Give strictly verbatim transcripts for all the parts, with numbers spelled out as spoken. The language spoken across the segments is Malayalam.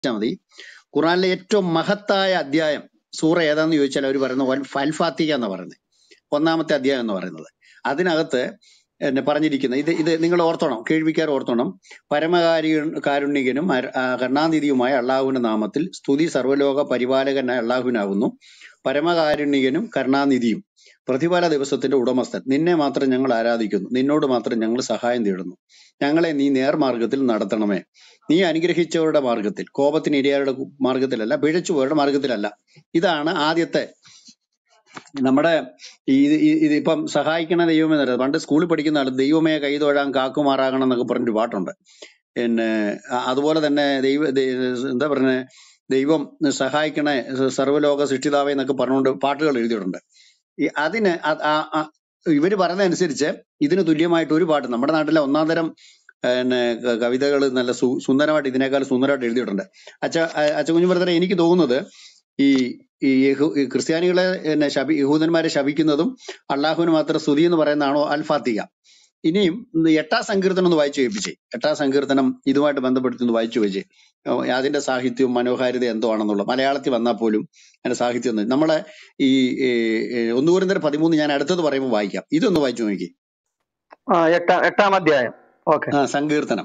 മതി. ഖുറാനിലെ ഏറ്റവും മഹത്തായ അധ്യായം സൂറ ഏതാന്ന് ചോദിച്ചാൽ അവർ പറയുന്നത് അൽ ഫാത്തിഹ എന്ന് പറയുന്നത്, ഒന്നാമത്തെ അധ്യായം എന്ന് പറയുന്നത്. അതിനകത്ത് എന്നെ പറഞ്ഞിരിക്കുന്നത് ഇത് ഇത് നിങ്ങൾ ഓർത്തോണം, കേൾവിക്കാർ ഓർത്തോണം. പരമകാരി കാരുണ്യകനും അര- ആ, കരുണാനിധിയുമായ അള്ളാഹുവിന്റെ നാമത്തിൽ സ്തുതി സർവ്വലോക പരിപാലകനായ അള്ളാഹുവിനാകുന്നു. പരമകാരുണ്യകനും കരുണാനിധിയും പ്രതിഫല ദിവസത്തിന്റെ ഉടമസ്ഥൻ. നിന്നെ മാത്രം ഞങ്ങൾ ആരാധിക്കുന്നു, നിന്നോട് മാത്രം ഞങ്ങൾ സഹായം തേടുന്നു. ഞങ്ങളെ നീ നേർമാർഗത്തിൽ നടത്തണമേ. നീ അനുഗ്രഹിച്ചവരുടെ മാർഗത്തിൽ, കോപത്തിന് ഇരയാരുടെ മാർഗത്തിലല്ല, പിഴച്ചുപോയവരുടെ മാർഗത്തിലല്ല. ഇതാണ് ആദ്യത്തെ നമ്മുടെ ഈ ഇത് ഈ- ഇത് ഇപ്പം സഹായിക്കണ ദൈവമേ എന്ന് പറയുന്നത്. പണ്ട് സ്കൂളിൽ പഠിക്കുന്ന ആള് ദൈവമേ കൈതൊഴാൻ കാക്കുമാറാകണം എന്നൊക്കെ പറഞ്ഞൊരു പാട്ടുണ്ട്. പിന്നെ അ- അതുപോലെ തന്നെ ദൈവ ദൈ- എന്താ പറയുന്നത്, ദൈവം സഹായിക്കണേ സർവ്വലോക സൃഷ്ടിതാവേ എന്നൊക്കെ പറഞ്ഞുകൊണ്ട് പാട്ടുകൾ എഴുതിയിട്ടുണ്ട്. ഈ അതിന് അ- ആ- ആ- ഇവര് പറയുന്നതനുസരിച്ച് ഇതിന് തുല്യമായിട്ട് ഒരു പാട്ട് നമ്മുടെ നാട്ടിലെ ഒന്നാം തരം പിന്നെ കവിതകൾ നല്ല സു സുന്ദരമായിട്ട് ഇതിനേക്കാൾ സുന്ദരമായിട്ട് എഴുതിയിട്ടുണ്ട്. അച്ഛ അ- അച്ഛൻ കുഞ്ഞു ബ്രദറെ, എനിക്ക് തോന്നുന്നത് ഈ ഈ യഹൂ- ഈ ക്രിസ്ത്യാനികളെ പിന്നെ ശപി യഹൂദന്മാരെ ശപിക്കുന്നതും അള്ളാഹുവിന് മാത്രം സ്തുതി എന്ന് പറയുന്നതാണോ അൽ ഫാത്തിഹ. ഇനിയും ഇന്ന് എട്ടാം സങ്കീർത്തനം ഒന്ന് വായിച്ചു കേൾപ്പിച്ചേ. എട്ടാം സങ്കീർത്തനം ഇതുമായിട്ട് ബന്ധപ്പെടുത്തി ഒന്ന് വായിച്ചു വെച്ചേ. ഏഹ് അതിന്റെ സാഹിത്യവും മനോഹാരിത എന്തോ ആണെന്നുള്ള മലയാളത്തിൽ വന്നാൽ പോലും അതിന്റെ സാഹിത്യം ഒന്നും നമ്മളെ ഈ ഒന്നുകൂരം പതിമൂന്ന് ഞാൻ അടുത്തത് പറയുമ്പോൾ വായിക്കാം. ഇതൊന്ന് വായിച്ചു നോക്കി. ആ എട്ടാം എട്ടാം അധ്യായം. ഓക്കെ, ആ സങ്കീർത്തനം.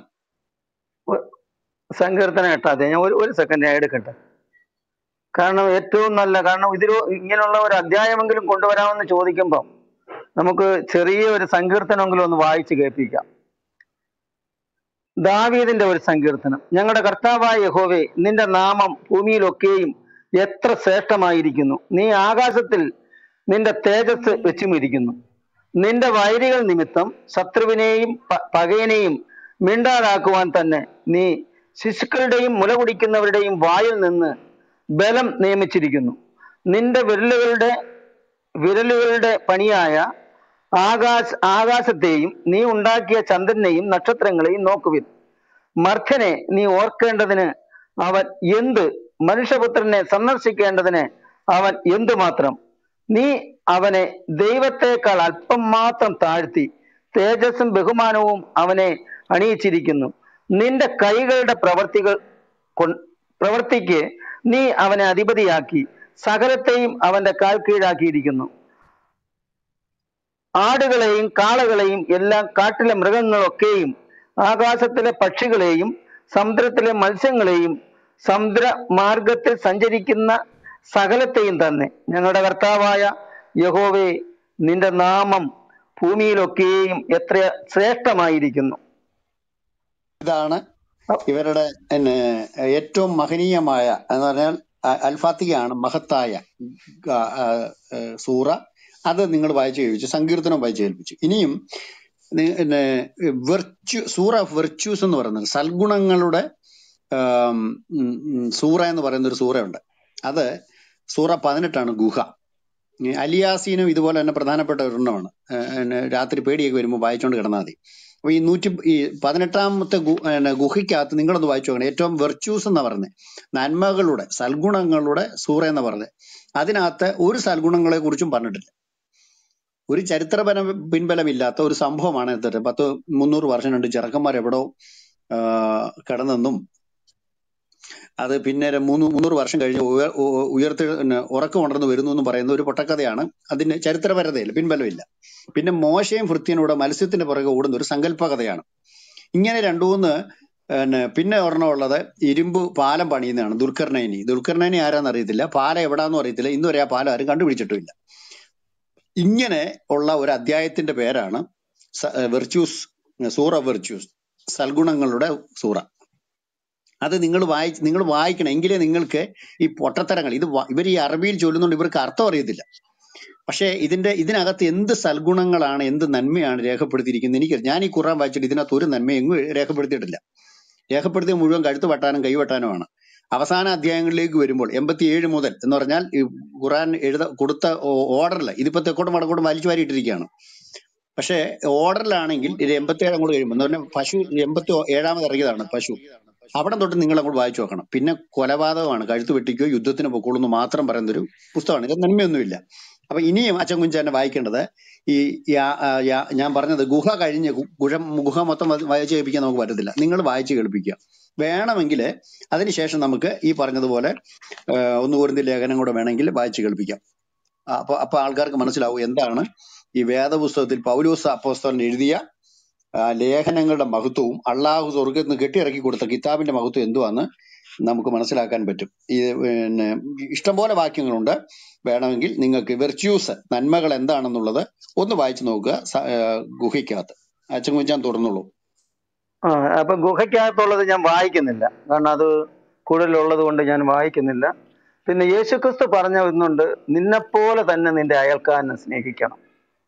സങ്കീർത്തനം എട്ടാം അധ്യായം. ഞാൻ ഒരു ഒരു സെക്കൻഡ് ഞാൻ എടുക്കട്ടെ. കാരണം ഏറ്റവും നല്ല, കാരണം ഇതിൽ ഇങ്ങനെയുള്ള ഒരു അധ്യായമെങ്കിലും കൊണ്ടുവരാമെന്ന് ചോദിക്കുമ്പോൾ നമുക്ക് ചെറിയ ഒരു സങ്കീർത്തനമെങ്കിലും ഒന്ന് വായിച്ച് കേൾപ്പിക്കാം. ദാവീദിന്റെ ഒരു സങ്കീർത്തനം. ഞങ്ങളുടെ കർത്താവായ യഹോവേ, നിന്റെ നാമം ഭൂമിയിലൊക്കെയും എത്ര ശ്രേഷ്ഠമായിരിക്കുന്നു. നീ ആകാശത്തിൽ നിന്റെ തേജസ് വെച്ചുമിരിക്കുന്നു. നിന്റെ വൈരികൾ നിമിത്തം ശത്രുവിനെയും പ- പകയനെയും മിണ്ടാതാക്കുവാൻ തന്നെ നീ ശിശുക്കളുടെയും മുല കുടിക്കുന്നവരുടെയും വായിൽ നിന്ന് ബലം നിയമിച്ചിരിക്കുന്നു. നിന്റെ വിരലുകളുടെ വിരലുകളുടെ പണിയായ ആകാശ ആകാശത്തെയും നീ ഉണ്ടാക്കിയ ചന്ദ്രനെയും നക്ഷത്രങ്ങളെയും നോക്കുവിൻ. മർത്യനെ നീ ഓർക്കേണ്ടതിന് അവൻ എന്ത്, മനുഷ്യപുത്രനെ സന്ദർശിക്കേണ്ടതിന് അവൻ എന്തുമാത്രം. നീ അവനെ ദൈവത്തെക്കാൾ അല്പം മാത്രം താഴ്ത്തി തേജസ്സും ബഹുമാനവും അവനെ അണിയിച്ചിരിക്കുന്നു. നിന്റെ കൈകളുടെ പ്രവർത്തികൾ കൊ- പ്രവർത്തിക്ക് നീ അവനെ അധിപതിയാക്കി സകലത്തെയും അവന്റെ കാൽ കീഴാക്കിയിരിക്കുന്നു. ആടുകളെയും കാളകളെയും എല്ലാം കാട്ടിലെ മൃഗങ്ങളൊക്കെയും ആകാശത്തിലെ പക്ഷികളെയും സമുദ്രത്തിലെ മത്സ്യങ്ങളെയും സമുദ്ര മാർഗത്തിൽ സഞ്ചരിക്കുന്ന സകലത്തെയും തന്നെ. ഞങ്ങളുടെ കർത്താവായ യഹോവേ, നിന്റെ നാമം ഭൂമിയിലൊക്കെയും എത്ര ശ്രേഷ്ഠമായിരിക്കുന്നു. ഇതാണ് ഇവരുടെ പിന്നെ ഏറ്റവും മഹനീയമായ എന്ന് പറഞ്ഞാൽ അ- അൽ ഫാത്തിഹയാണ് മഹത്തായ ആ, ആ, ഏ, സൂറ. അത് നിങ്ങൾ വായിച്ചു കേൾപ്പിച്ചു, സങ്കീർത്തനം വായിച്ചു കേൾപ്പിച്ചു. ഇനിയും നി- പിന്നെ വെർച്യു സൂറ ഓഫ് വെർച്യൂസ് എന്ന് പറയുന്നത് സൽഗുണങ്ങളുടെ ആം, ഉം, ഉം, സൂറ എന്ന് പറയുന്ന ഒരു സൂറയുണ്ട്. അത് സൂറ പതിനെട്ടാണ്, ഗുഹ. ഈ അലിയാസീനും ഇതുപോലെ തന്നെ പ്രധാനപ്പെട്ട ഒരെണ്ണമാണ്. ഏഹ് പിന്നെ രാത്രി പേടിയൊക്കെ വരുമ്പോൾ വായിച്ചുകൊണ്ട് കിടന്നാൽ മതി. അപ്പൊ ഈ നൂറ്റി ഈ പതിനെട്ടാമത്തെ ഗു പിന്നെ ഗുഹയ്ക്കകത്ത് നിങ്ങളൊന്ന് വായിച്ചു നോക്കണം. ഏറ്റവും വെർച്യൂസ് എന്നാ പറയുന്നത്, നന്മകളുടെ സൽഗുണങ്ങളുടെ സൂറ എന്ന് പറയുന്നത്. അതിനകത്ത് ഒരു സൽഗുണങ്ങളെ കുറിച്ചും പറഞ്ഞിട്ടില്ല. ഒരു ചരിത്രപര പിൻബലമില്ലാത്ത ഒരു സംഭവമാണ് എടുത്തിട്ട് പത്ത് മുന്നൂറ് വർഷം രണ്ട് ചെറുക്കന്മാർ എവിടോ ആഹ് കിടന്നെന്നും അത് പിന്നെ ഒരു മൂന്ന് മുന്നൂറ് വർഷം കഴിഞ്ഞ് ഉയർ ഉ- ഉയർത്തി പിന്നെ ഉറക്കം ഉണർന്ന് വരുന്നു എന്ന് പറയുന്ന ഒരു പൊട്ടക്കഥയാണ്. അതിന് ചരിത്രപരതയില്ല, പിൻബലമില്ല. പിന്നെ മോശയും ഭൃത്യനൂടെ മത്സ്യത്തിന്റെ പുറകെ ഓടുന്ന ഒരു സങ്കല്പ കഥയാണ്. ഇങ്ങനെ രണ്ടു മൂന്ന് പിന്നെ പിന്നെ ഒരെണ്ണം ഉള്ളത് ഇരുമ്പ് പാലം പണിയുന്നതാണ്, ദുൽഖർനൈനി. ദുൽഖർനൈനി ആരാന്ന് അറിയത്തില്ല, പാലം എവിടാന്നും അറിയത്തില്ല, ഇന്നുവരെ ആ പാലം ആരും കണ്ടുപിടിച്ചിട്ടുമില്ല. ഇങ്ങനെ ഉള്ള ഒരു അധ്യായത്തിന്റെ പേരാണ് വെർച്യൂസ്, സൂറ വെർച്യൂസ്, സൽഗുണങ്ങളുടെ സൂറ. അത് നിങ്ങൾ വായി നിങ്ങൾ വായിക്കണം, എങ്കിലേ നിങ്ങൾക്ക് ഈ പൊട്ടത്തരങ്ങൾ ഇത് വ- ഇവർ ഈ അറബിയിൽ ചൊല്ലുന്നുണ്ട്, ഇവർക്ക് അർത്ഥം അറിയത്തില്ല. പക്ഷേ ഇതിന്റെ ഇതിനകത്ത് എന്ത് സൽഗുണങ്ങളാണ്, എന്ത് നന്മയാണ് രേഖപ്പെടുത്തിയിരിക്കുന്നത് എനിക്ക് ഞാൻ ഈ ഖുർആൻ വായിച്ചിട്ട് ഇതിനകത്ത് ഒരു നന്മ എങ്ങും രേഖപ്പെടുത്തിയിട്ടില്ല. രേഖപ്പെടുത്തിയ മുഴുവൻ കഴുത്ത് വെട്ടാനും കൈ വെട്ടാനുമാണ്. അവസാന അധ്യായങ്ങളിലേക്ക് വരുമ്പോൾ എൺപത്തി ഏഴ് മുതൽ എന്ന് പറഞ്ഞാൽ ഈ ഖുർആൻ എഴുത കൊടുത്ത ഓർഡറിൽ ഇതിപ്പോ തെക്കോട്ടും വടക്കോട്ടും വലിച്ചു വാരിയിട്ടിരിക്കുകയാണ്. പക്ഷേ ഓർഡറിലാണെങ്കിൽ ഇത് എൺപത്തി ഏഴ് അങ്ങോട്ട് കഴിയുമ്പോൾ എന്ന് പറഞ്ഞാൽ പശു എൺപത്തി ഏഴാമത് ഇറങ്ങിയതാണ് പശു. അവിടെ തൊട്ട് നിങ്ങൾ അങ്ങോട്ട് വായിച്ചു നോക്കണം. പിന്നെ കൊലപാതകമാണ്, കഴുത്ത് വെട്ടിക്കോ യുദ്ധത്തിന് പൊക്കോളൂ എന്ന് മാത്രം പറയുന്നൊരു പുസ്തകമാണ്. ഇത് നന്മയൊന്നുമില്ല. അപ്പൊ ഇനിയും അച്ഛൻ കുഞ്ച് തന്നെ വായിക്കേണ്ടത് ഈ യാ- ആ, യാ- ഞാൻ പറഞ്ഞത് ഗുഹ കഴിഞ്ഞ് ഗു- ഗുഹ ഗുഹ മൊത്തം വായി- വായിച്ച് കേൾപ്പിക്കാൻ നമുക്ക് പറ്റത്തില്ല. നിങ്ങൾ വായിച്ച് കേൾപ്പിക്കുക. വേണമെങ്കിൽ അതിനുശേഷം നമുക്ക് ഈ പറഞ്ഞതുപോലെ ഒന്ന് കോരിന്ത്യർ ലേഖനം കൂടെ വേണമെങ്കിൽ വായിച്ച് കേൾപ്പിക്കാം. അപ്പൊ അപ്പൊ ആൾക്കാർക്ക് മനസ്സിലാവും എന്താണ് ഈ വേദപുസ്തകത്തിൽ പൗലോസ് അപ്പോസ്തലൻ എഴുതിയ ആ, ലേഖനങ്ങളുടെ മഹത്വവും അള്ളാഹു സ്വർഗത്തിൽ നിന്ന് കെട്ടിയിറക്കി കൊടുത്ത കിതാബിന്റെ മഹത്വം എന്തുവാന്ന് നമുക്ക് മനസ്സിലാക്കാൻ പറ്റും. ഈ പിന്നെ ഇഷ്ടംപോലെ വാക്യങ്ങളുണ്ട്. വേണമെങ്കിൽ നിങ്ങൾക്ക് വെർച്യൂസ് നന്മകൾ എന്താണെന്നുള്ളത് ഒന്ന് വായിച്ചു നോക്കുക സ- ആ, ഗുഹയ്ക്കകത്ത്. അച്ഛൻ കുഞ്ചാൻ തുറന്നുള്ളൂ. ആ അപ്പൊ ഗുഹയ്ക്കകത്തുള്ളത് ഞാൻ വായിക്കുന്നില്ല, കാരണം അത് കൂടുതലുള്ളത് കൊണ്ട് ഞാൻ വായിക്കുന്നില്ല. പിന്നെ യേശുക്രിസ്തു പറഞ്ഞ ഒന്നുണ്ട്, നിന്നെപ്പോലെ തന്നെ നിന്റെ അയൽക്കാരനെ സ്നേഹിക്കണം.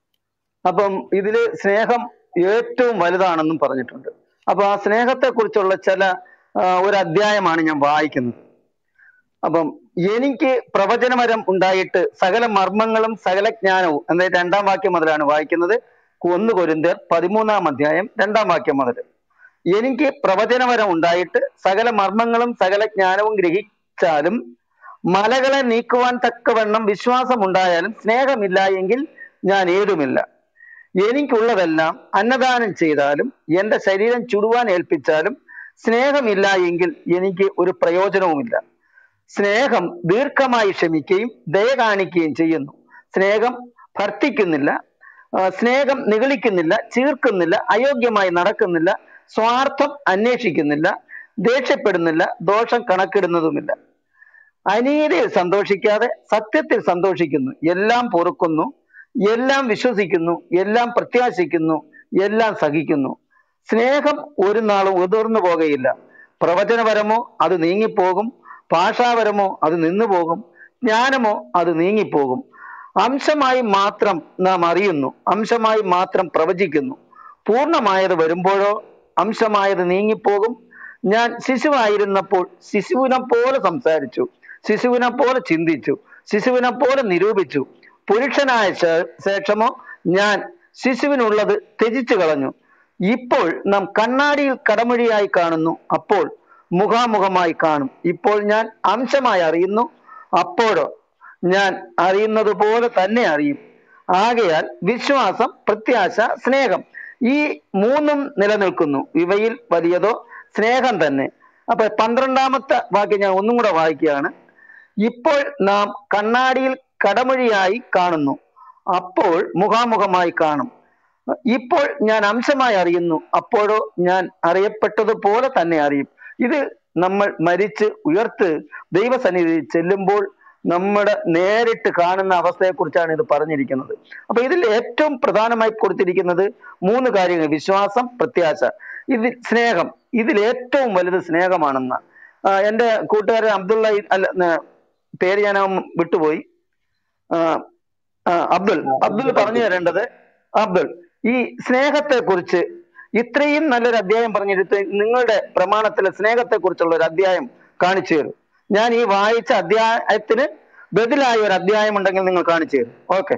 അപ്പം ഇതില് സ്നേഹം ഏറ്റവും വലുതാണെന്നും പറഞ്ഞിട്ടുണ്ട്. അപ്പൊ ആ സ്നേഹത്തെ കുറിച്ചുള്ള ചില ആ, ഒരു അധ്യായമാണ് ഞാൻ വായിക്കുന്നത്. അപ്പം എനിക്ക് പ്രവചനവരം ഉണ്ടായിട്ട് സകല മർമ്മങ്ങളും സകല ജ്ഞാനവും എന്ന രണ്ടാം വാക്യം മുതലാണ് വായിക്കുന്നത്. ഒന്ന് കൊരിന്ത്യർ പതിമൂന്നാം അധ്യായം രണ്ടാം വാക്യം മുതൽ. എനിക്ക് പ്രവചനവരം ഉണ്ടായിട്ട് സകല മർമ്മങ്ങളും സകല ജ്ഞാനവും ഗ്രഹിച്ചാലും മലകളെ നീക്കുവാൻ തക്കവണ്ണം വിശ്വാസം ഉണ്ടായാലും സ്നേഹമില്ല എങ്കിൽ ഞാൻ ഏതുമില്ല. എനിക്കുള്ളതെല്ലാം അന്നദാനം ചെയ്താലും എന്റെ ശരീരം ചുടുവാൻ ഏൽപ്പിച്ചാലും സ്നേഹമില്ല എങ്കിൽ എനിക്ക് ഒരു പ്രയോജനവുമില്ല. സ്നേഹം ദീർഘമായി ക്ഷമിക്കുകയും ദയ കാണിക്കുകയും ചെയ്യുന്നു. സ്നേഹം ഭർത്തിക്കുന്നില്ല, ആ, സ്നേഹം നിഗളിക്കുന്നില്ല, ചീർക്കുന്നില്ല, അയോഗ്യമായി നടക്കുന്നില്ല, സ്വാർത്ഥം അന്വേഷിക്കുന്നില്ല, ദേഷ്യപ്പെടുന്നില്ല, ദോഷം കണക്കിടുന്നതുമില്ല. അനീതിയിൽ സന്തോഷിക്കാതെ സത്യത്തിൽ സന്തോഷിക്കുന്നു, എല്ലാം പൊറുക്കുന്നു, എല്ലാം വിശ്വസിക്കുന്നു, എല്ലാം പ്രത്യാശിക്കുന്നു, എല്ലാം സഹിക്കുന്നു. സ്നേഹം ഒരു നാളും ഉതിർന്നു പോകയില്ല. പ്രവചനപരമോ അത് നീങ്ങിപ്പോകും, ഭാഷാപരമോ അത് നിന്നുപോകും, ജ്ഞാനമോ അത് നീങ്ങിപ്പോകും. അംശമായി മാത്രം നാം അറിയുന്നു, അംശമായി മാത്രം പ്രവചിക്കുന്നു. പൂർണ്ണമായത് വരുമ്പോഴോ അംശമായത് നീങ്ങിപ്പോകും. ഞാൻ ശിശുവായിരുന്നപ്പോൾ ശിശുവിനെ പോലെ സംസാരിച്ചു, ശിശുവിനെ പോലെ ചിന്തിച്ചു, ശിശുവിനെ പോലെ നിരൂപിച്ചു. പുരുഷനായ ശേ- ശേഷമോ ഞാൻ ശിശുവിനുള്ളത് ത്യജിച്ചു കളഞ്ഞു. ഇപ്പോൾ നാം കണ്ണാടിയിൽ കടമൊഴിയായി കാണുന്നു, അപ്പോൾ മുഖാമുഖമായി കാണും. ഇപ്പോൾ ഞാൻ അംശമായി അറിയുന്നു, അപ്പോഴോ ഞാൻ അറിയുന്നത് പോലെ തന്നെ അറിയും. ആകയാൽ വിശ്വാസം, പ്രത്യാശ, സ്നേഹം ഈ മൂന്നും നിലനിൽക്കുന്നു. ഇവയിൽ വലിയതോ സ്നേഹം തന്നെ. അപ്പൊ പന്ത്രണ്ടാമത്തെ വാക്യം ഞാൻ ഒന്നും കൂടെ വായിക്കുകയാണ്. ഇപ്പോൾ നാം കണ്ണാടിയിൽ കടമൊഴിയായി കാണുന്നു, അപ്പോൾ മുഖാമുഖമായി കാണും. ഇപ്പോൾ ഞാൻ അംശമായി അറിയുന്നു, അപ്പോഴോ ഞാൻ അറിയപ്പെട്ടതുപോലെ തന്നെ അറിയും. ഇത് നമ്മൾ മരിച്ച് ഉയർത്ത് ദൈവസന്നിധിയിൽ ചെല്ലുമ്പോൾ നമ്മുടെ നേരിട്ട് കാണുന്ന അവസ്ഥയെക്കുറിച്ചാണ് ഇത് പറഞ്ഞിരിക്കുന്നത്. അപ്പൊ ഇതിൽ ഏറ്റവും പ്രധാനമായി കൊടുത്തിരിക്കുന്നത് മൂന്ന് കാര്യങ്ങൾ: വിശ്വാസം, പ്രത്യാശ, ഇതിൽ സ്നേഹം. ഇതിൽ ഏറ്റവും വലുത് സ്നേഹമാണെന്ന ആ, എൻ്റെ കൂട്ടുകാരൻ അബ്ദുള്ള അല്ല ന- പേര് ഞാൻ വിട്ടുപോയി. ആ, ആ, അബ്ദുൾ അബ്ദുൾ പറഞ്ഞു തരേണ്ടത്. അബ്ദുൾ, ഈ സ്നേഹത്തെ കുറിച്ച് ഇത്രയും നല്ലൊരു അധ്യായം പറഞ്ഞെടുത്ത് നിങ്ങളുടെ പ്രമാണത്തിലെ സ്നേഹത്തെ കുറിച്ചുള്ള ഒരു അധ്യായം കാണിച്ചു തരും. ഞാൻ ഈ വായിച്ച അധ്യായത്തിന് ബദലായ ഒരു അധ്യായം ഉണ്ടെങ്കിൽ നിങ്ങൾ കാണിച്ചു തരും. ഓക്കെ.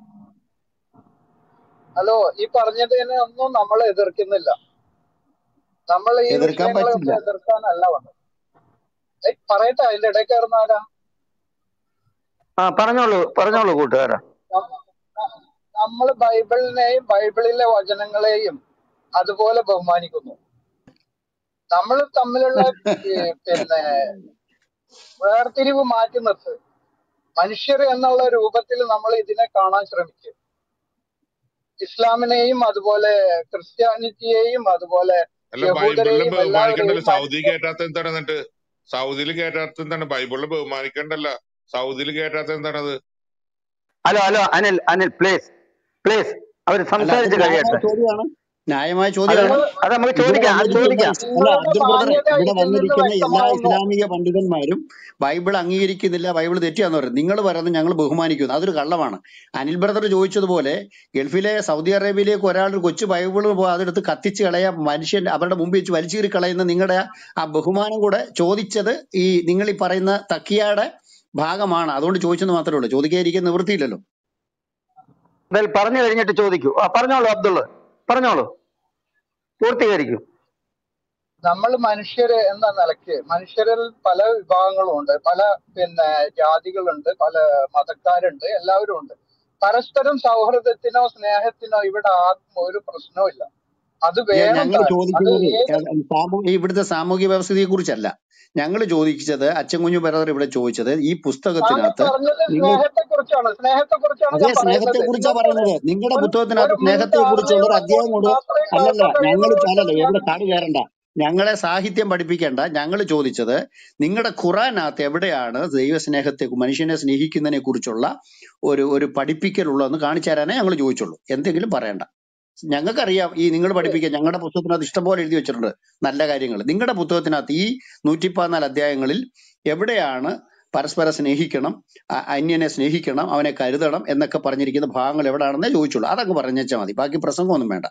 ഹലോ, ഈ പറഞ്ഞതിനെ ഒന്നും നമ്മൾ എതിർക്കുന്നില്ല. നമ്മൾ ഈ എതിർക്കാൻ വിഷയങ്ങളെ പറ്റില്ല. ഒന്നും എതിർക്കാനല്ല വന്നത്. ഏയ് പറയട്ടെ, അതിന്റെ ഇടയിൽ കയറുന്നാരാ? ആ പറഞ്ഞോളൂ പറഞ്ഞോളൂ കൂട്ടുകാരാ. നമ്മൾ ബൈബിളിനെയും ബൈബിളിലെ വചനങ്ങളെയും അതുപോലെ ബഹുമാനിക്കുന്നു. നമ്മൾ തമ്മിലുള്ള ഈ പിന്നെ വേർതിരിവ് മാറ്റി നിർത്ത്. മനുഷ്യർ എന്നുള്ള രൂപത്തിൽ നമ്മൾ ഇതിനെ കാണാൻ ശ്രമിക്കും. ഇസ്ലാമിനെയും അതുപോലെ ക്രിസ്ത്യാനിറ്റിയെയും അതുപോലെ അല്ല, ബൈബിളിനെ യഹൂദരെയും ബഹുമാനിക്കണ്ടല്ലോ. എല്ലാവരെയും സൗദി മനുഷ്യർ. കേട്ടാത്ത എന്താണ്? എന്നിട്ട് സൗദിയിൽ കേട്ടാത്ത എന്താണ്? ബൈബിളിനെ ബഹുമാനിക്കണ്ടല്ല, സൗദിയിൽ കേട്ടാത്ത എന്താണത്? Hello hello Anil Anil please please അവർ അല്ല, അത് സംസാരിച്ച് ന്യായമായ കഴിയട്ടെ. ചോദ്യമാണ്, ന്യായമായ അത് ചോദ്യമാണ്. അത് നമുക്ക് ഇവിടെ ചോദിക്കാം, അത് വന്നിരിക്കുന്ന ചോദിക്കാം. ഇസ്- അല്ല നിങ്ങളുടെ അബ്ദുൾ ബ്രദറെ, മാന്യത ഇവിടെ ഇതിൽ നിന്ന് വന്നിരിക്കുന്ന എല്ലാ വ്യക്തമാവുന്നു. ഇസ്ലാമിക പണ്ഡിതന്മാരും ബൈബിൾ അംഗീകരിക്കുന്നില്ല, ബൈബിൾ തെറ്റിയാന്ന് പറയും. നിങ്ങൾ പറയുന്നത് ഞങ്ങൾ ബഹുമാനിക്കുന്നു, അതൊരു കള്ളമാണ്. അനിൽ ബ്രദർ ചോദിച്ചതുപോലെ ഗൾഫിലെ സൗദി അറേബ്യയിലേക്ക് ഒരാൾ ഒരു കൊച്ചു ബൈബിൾ പോ- അതെടുത്ത് കത്തിച്ച് കളയാൻ മനുഷ്യൻ അവരുടെ മുമ്പിൽ വെച്ച് വലിച്ചീറി കളയുന്ന നിങ്ങളുടെ ആ ബഹുമാനം കൂടെ ചോദിച്ചത് ഈ നിങ്ങൾ ഈ പറയുന്ന തക്കിയാടെ ഭാഗമാണ്. അതുകൊണ്ട് ചോദിച്ചെന്ന് മാത്രമേ ഉള്ളൂ, ചോദിക്കാതിരിക്കാൻ നിവൃത്തിയില്ലല്ലോ. ഇതിൽ പറഞ്ഞു കഴിഞ്ഞിട്ട് ചോദിക്കൂ. ആ പറഞ്ഞോളൂ അബ്ദുള്ള, പറഞ്ഞോളൂ, പൂർത്തീകരിക്കൂ. നമ്മൾ മനുഷ്യര് എന്ന നിലയ്ക്ക് മനുഷ്യരിൽ പല വിഭാഗങ്ങളും ഉണ്ട്, പല പിന്നെ ജാതികളുണ്ട്, പല മതക്കാരുണ്ട്, എല്ലാവരും ഉണ്ട്. പരസ്പരം സൗഹൃദത്തിനോ സ്നേഹത്തിനോ ഇവിടെ ആർക്കും ഒരു പ്രശ്നവുമില്ല. അത് വേണം ഞങ്ങൾ താനും. അത് ചോദിക്കുന്നത് ഏത് സാമൂഹ്യ ഇവിടുത്തെ സാമൂഹ്യ വ്യവസ്ഥിതിയെ കുറിച്ചല്ല. ഞങ്ങൾ ചോദിച്ചത്, അച്ഛൻകുഞ്ഞു ബ്രദർ ഇവിടെ ചോദിച്ചത്, ഈ താങ്കൾ പുസ്തകത്തിനകത്ത് പറഞ്ഞത് നിങ്ങൾ സ്നേഹത്തെ കുറിച്ചാണ്. സ്നേഹത്തെ കുറിച്ചാണ് അതേ ഞാൻ സ്നേഹത്തെ പറയുന്നത്. കുറിച്ചാ നിങ്ങൾക്ക് പറയുന്നത്. നിങ്ങളുടെ ഒരു ഒരു പുസ്തകത്തിനകത്ത് സ്നേഹത്തെ മിനിറ്റ് കുറിച്ചുള്ള ആരുടെയോ ഒരു അധ്യായം റെക്കോർഡിംഗ് കൊണ്ട് മാത്രമേ അല്ലല്ല, കേൾക്കാൻ ഞങ്ങൾ കഴിയുള്ളൂ അല്ലല്ല, എന്ന് ഞാൻ എവിടെ കാട് കയറണ്ട, ഞങ്ങളെ സാഹിത്യം പഠിപ്പിക്കേണ്ട. ഞങ്ങൾ ചോദിച്ചത് നിങ്ങളുടെ ഖുറാനകത്ത് എവിടെയാണ് ദൈവസ്നേഹത്തെ, മനുഷ്യനെ സ്നേഹിക്കുന്നതിനെ കുറിച്ചുള്ള ഒരു ഒരു പഠിപ്പിക്കലുള്ളതെന്ന് കാണിച്ചു തരാനേ ഞങ്ങൾ ചോദിച്ചുള്ളൂ. എന്തെങ്കിലും പറയണ്ട. ഞങ്ങൾക്കറിയാം ഈ നിങ്ങൾ പഠിപ്പിക്കുക. ഞങ്ങളുടെ പുസ്തകത്തിനകത്ത് ഇഷ്ടംപോലെ എഴുതി വെച്ചിട്ടുണ്ട് നല്ല കാര്യങ്ങൾ. നിങ്ങളുടെ പുസ്തകത്തിനകത്ത് ഈ നൂറ്റി പതിനാല് അധ്യായങ്ങളിൽ എവിടെയാണ് പരസ്പരം സ്നേഹിക്കണം, അ- അന്യനെ സ്നേഹിക്കണം, അവനെ കരുതണം എന്നൊക്കെ പറഞ്ഞിരിക്കുന്ന ഭാഗങ്ങൾ എവിടെയാണെന്നേ ചോദിച്ചുള്ളൂ. അതങ്ങ് പറഞ്ഞേച്ചാൽ മതി, ബാക്കി പ്രസംഗമൊന്നും വേണ്ട.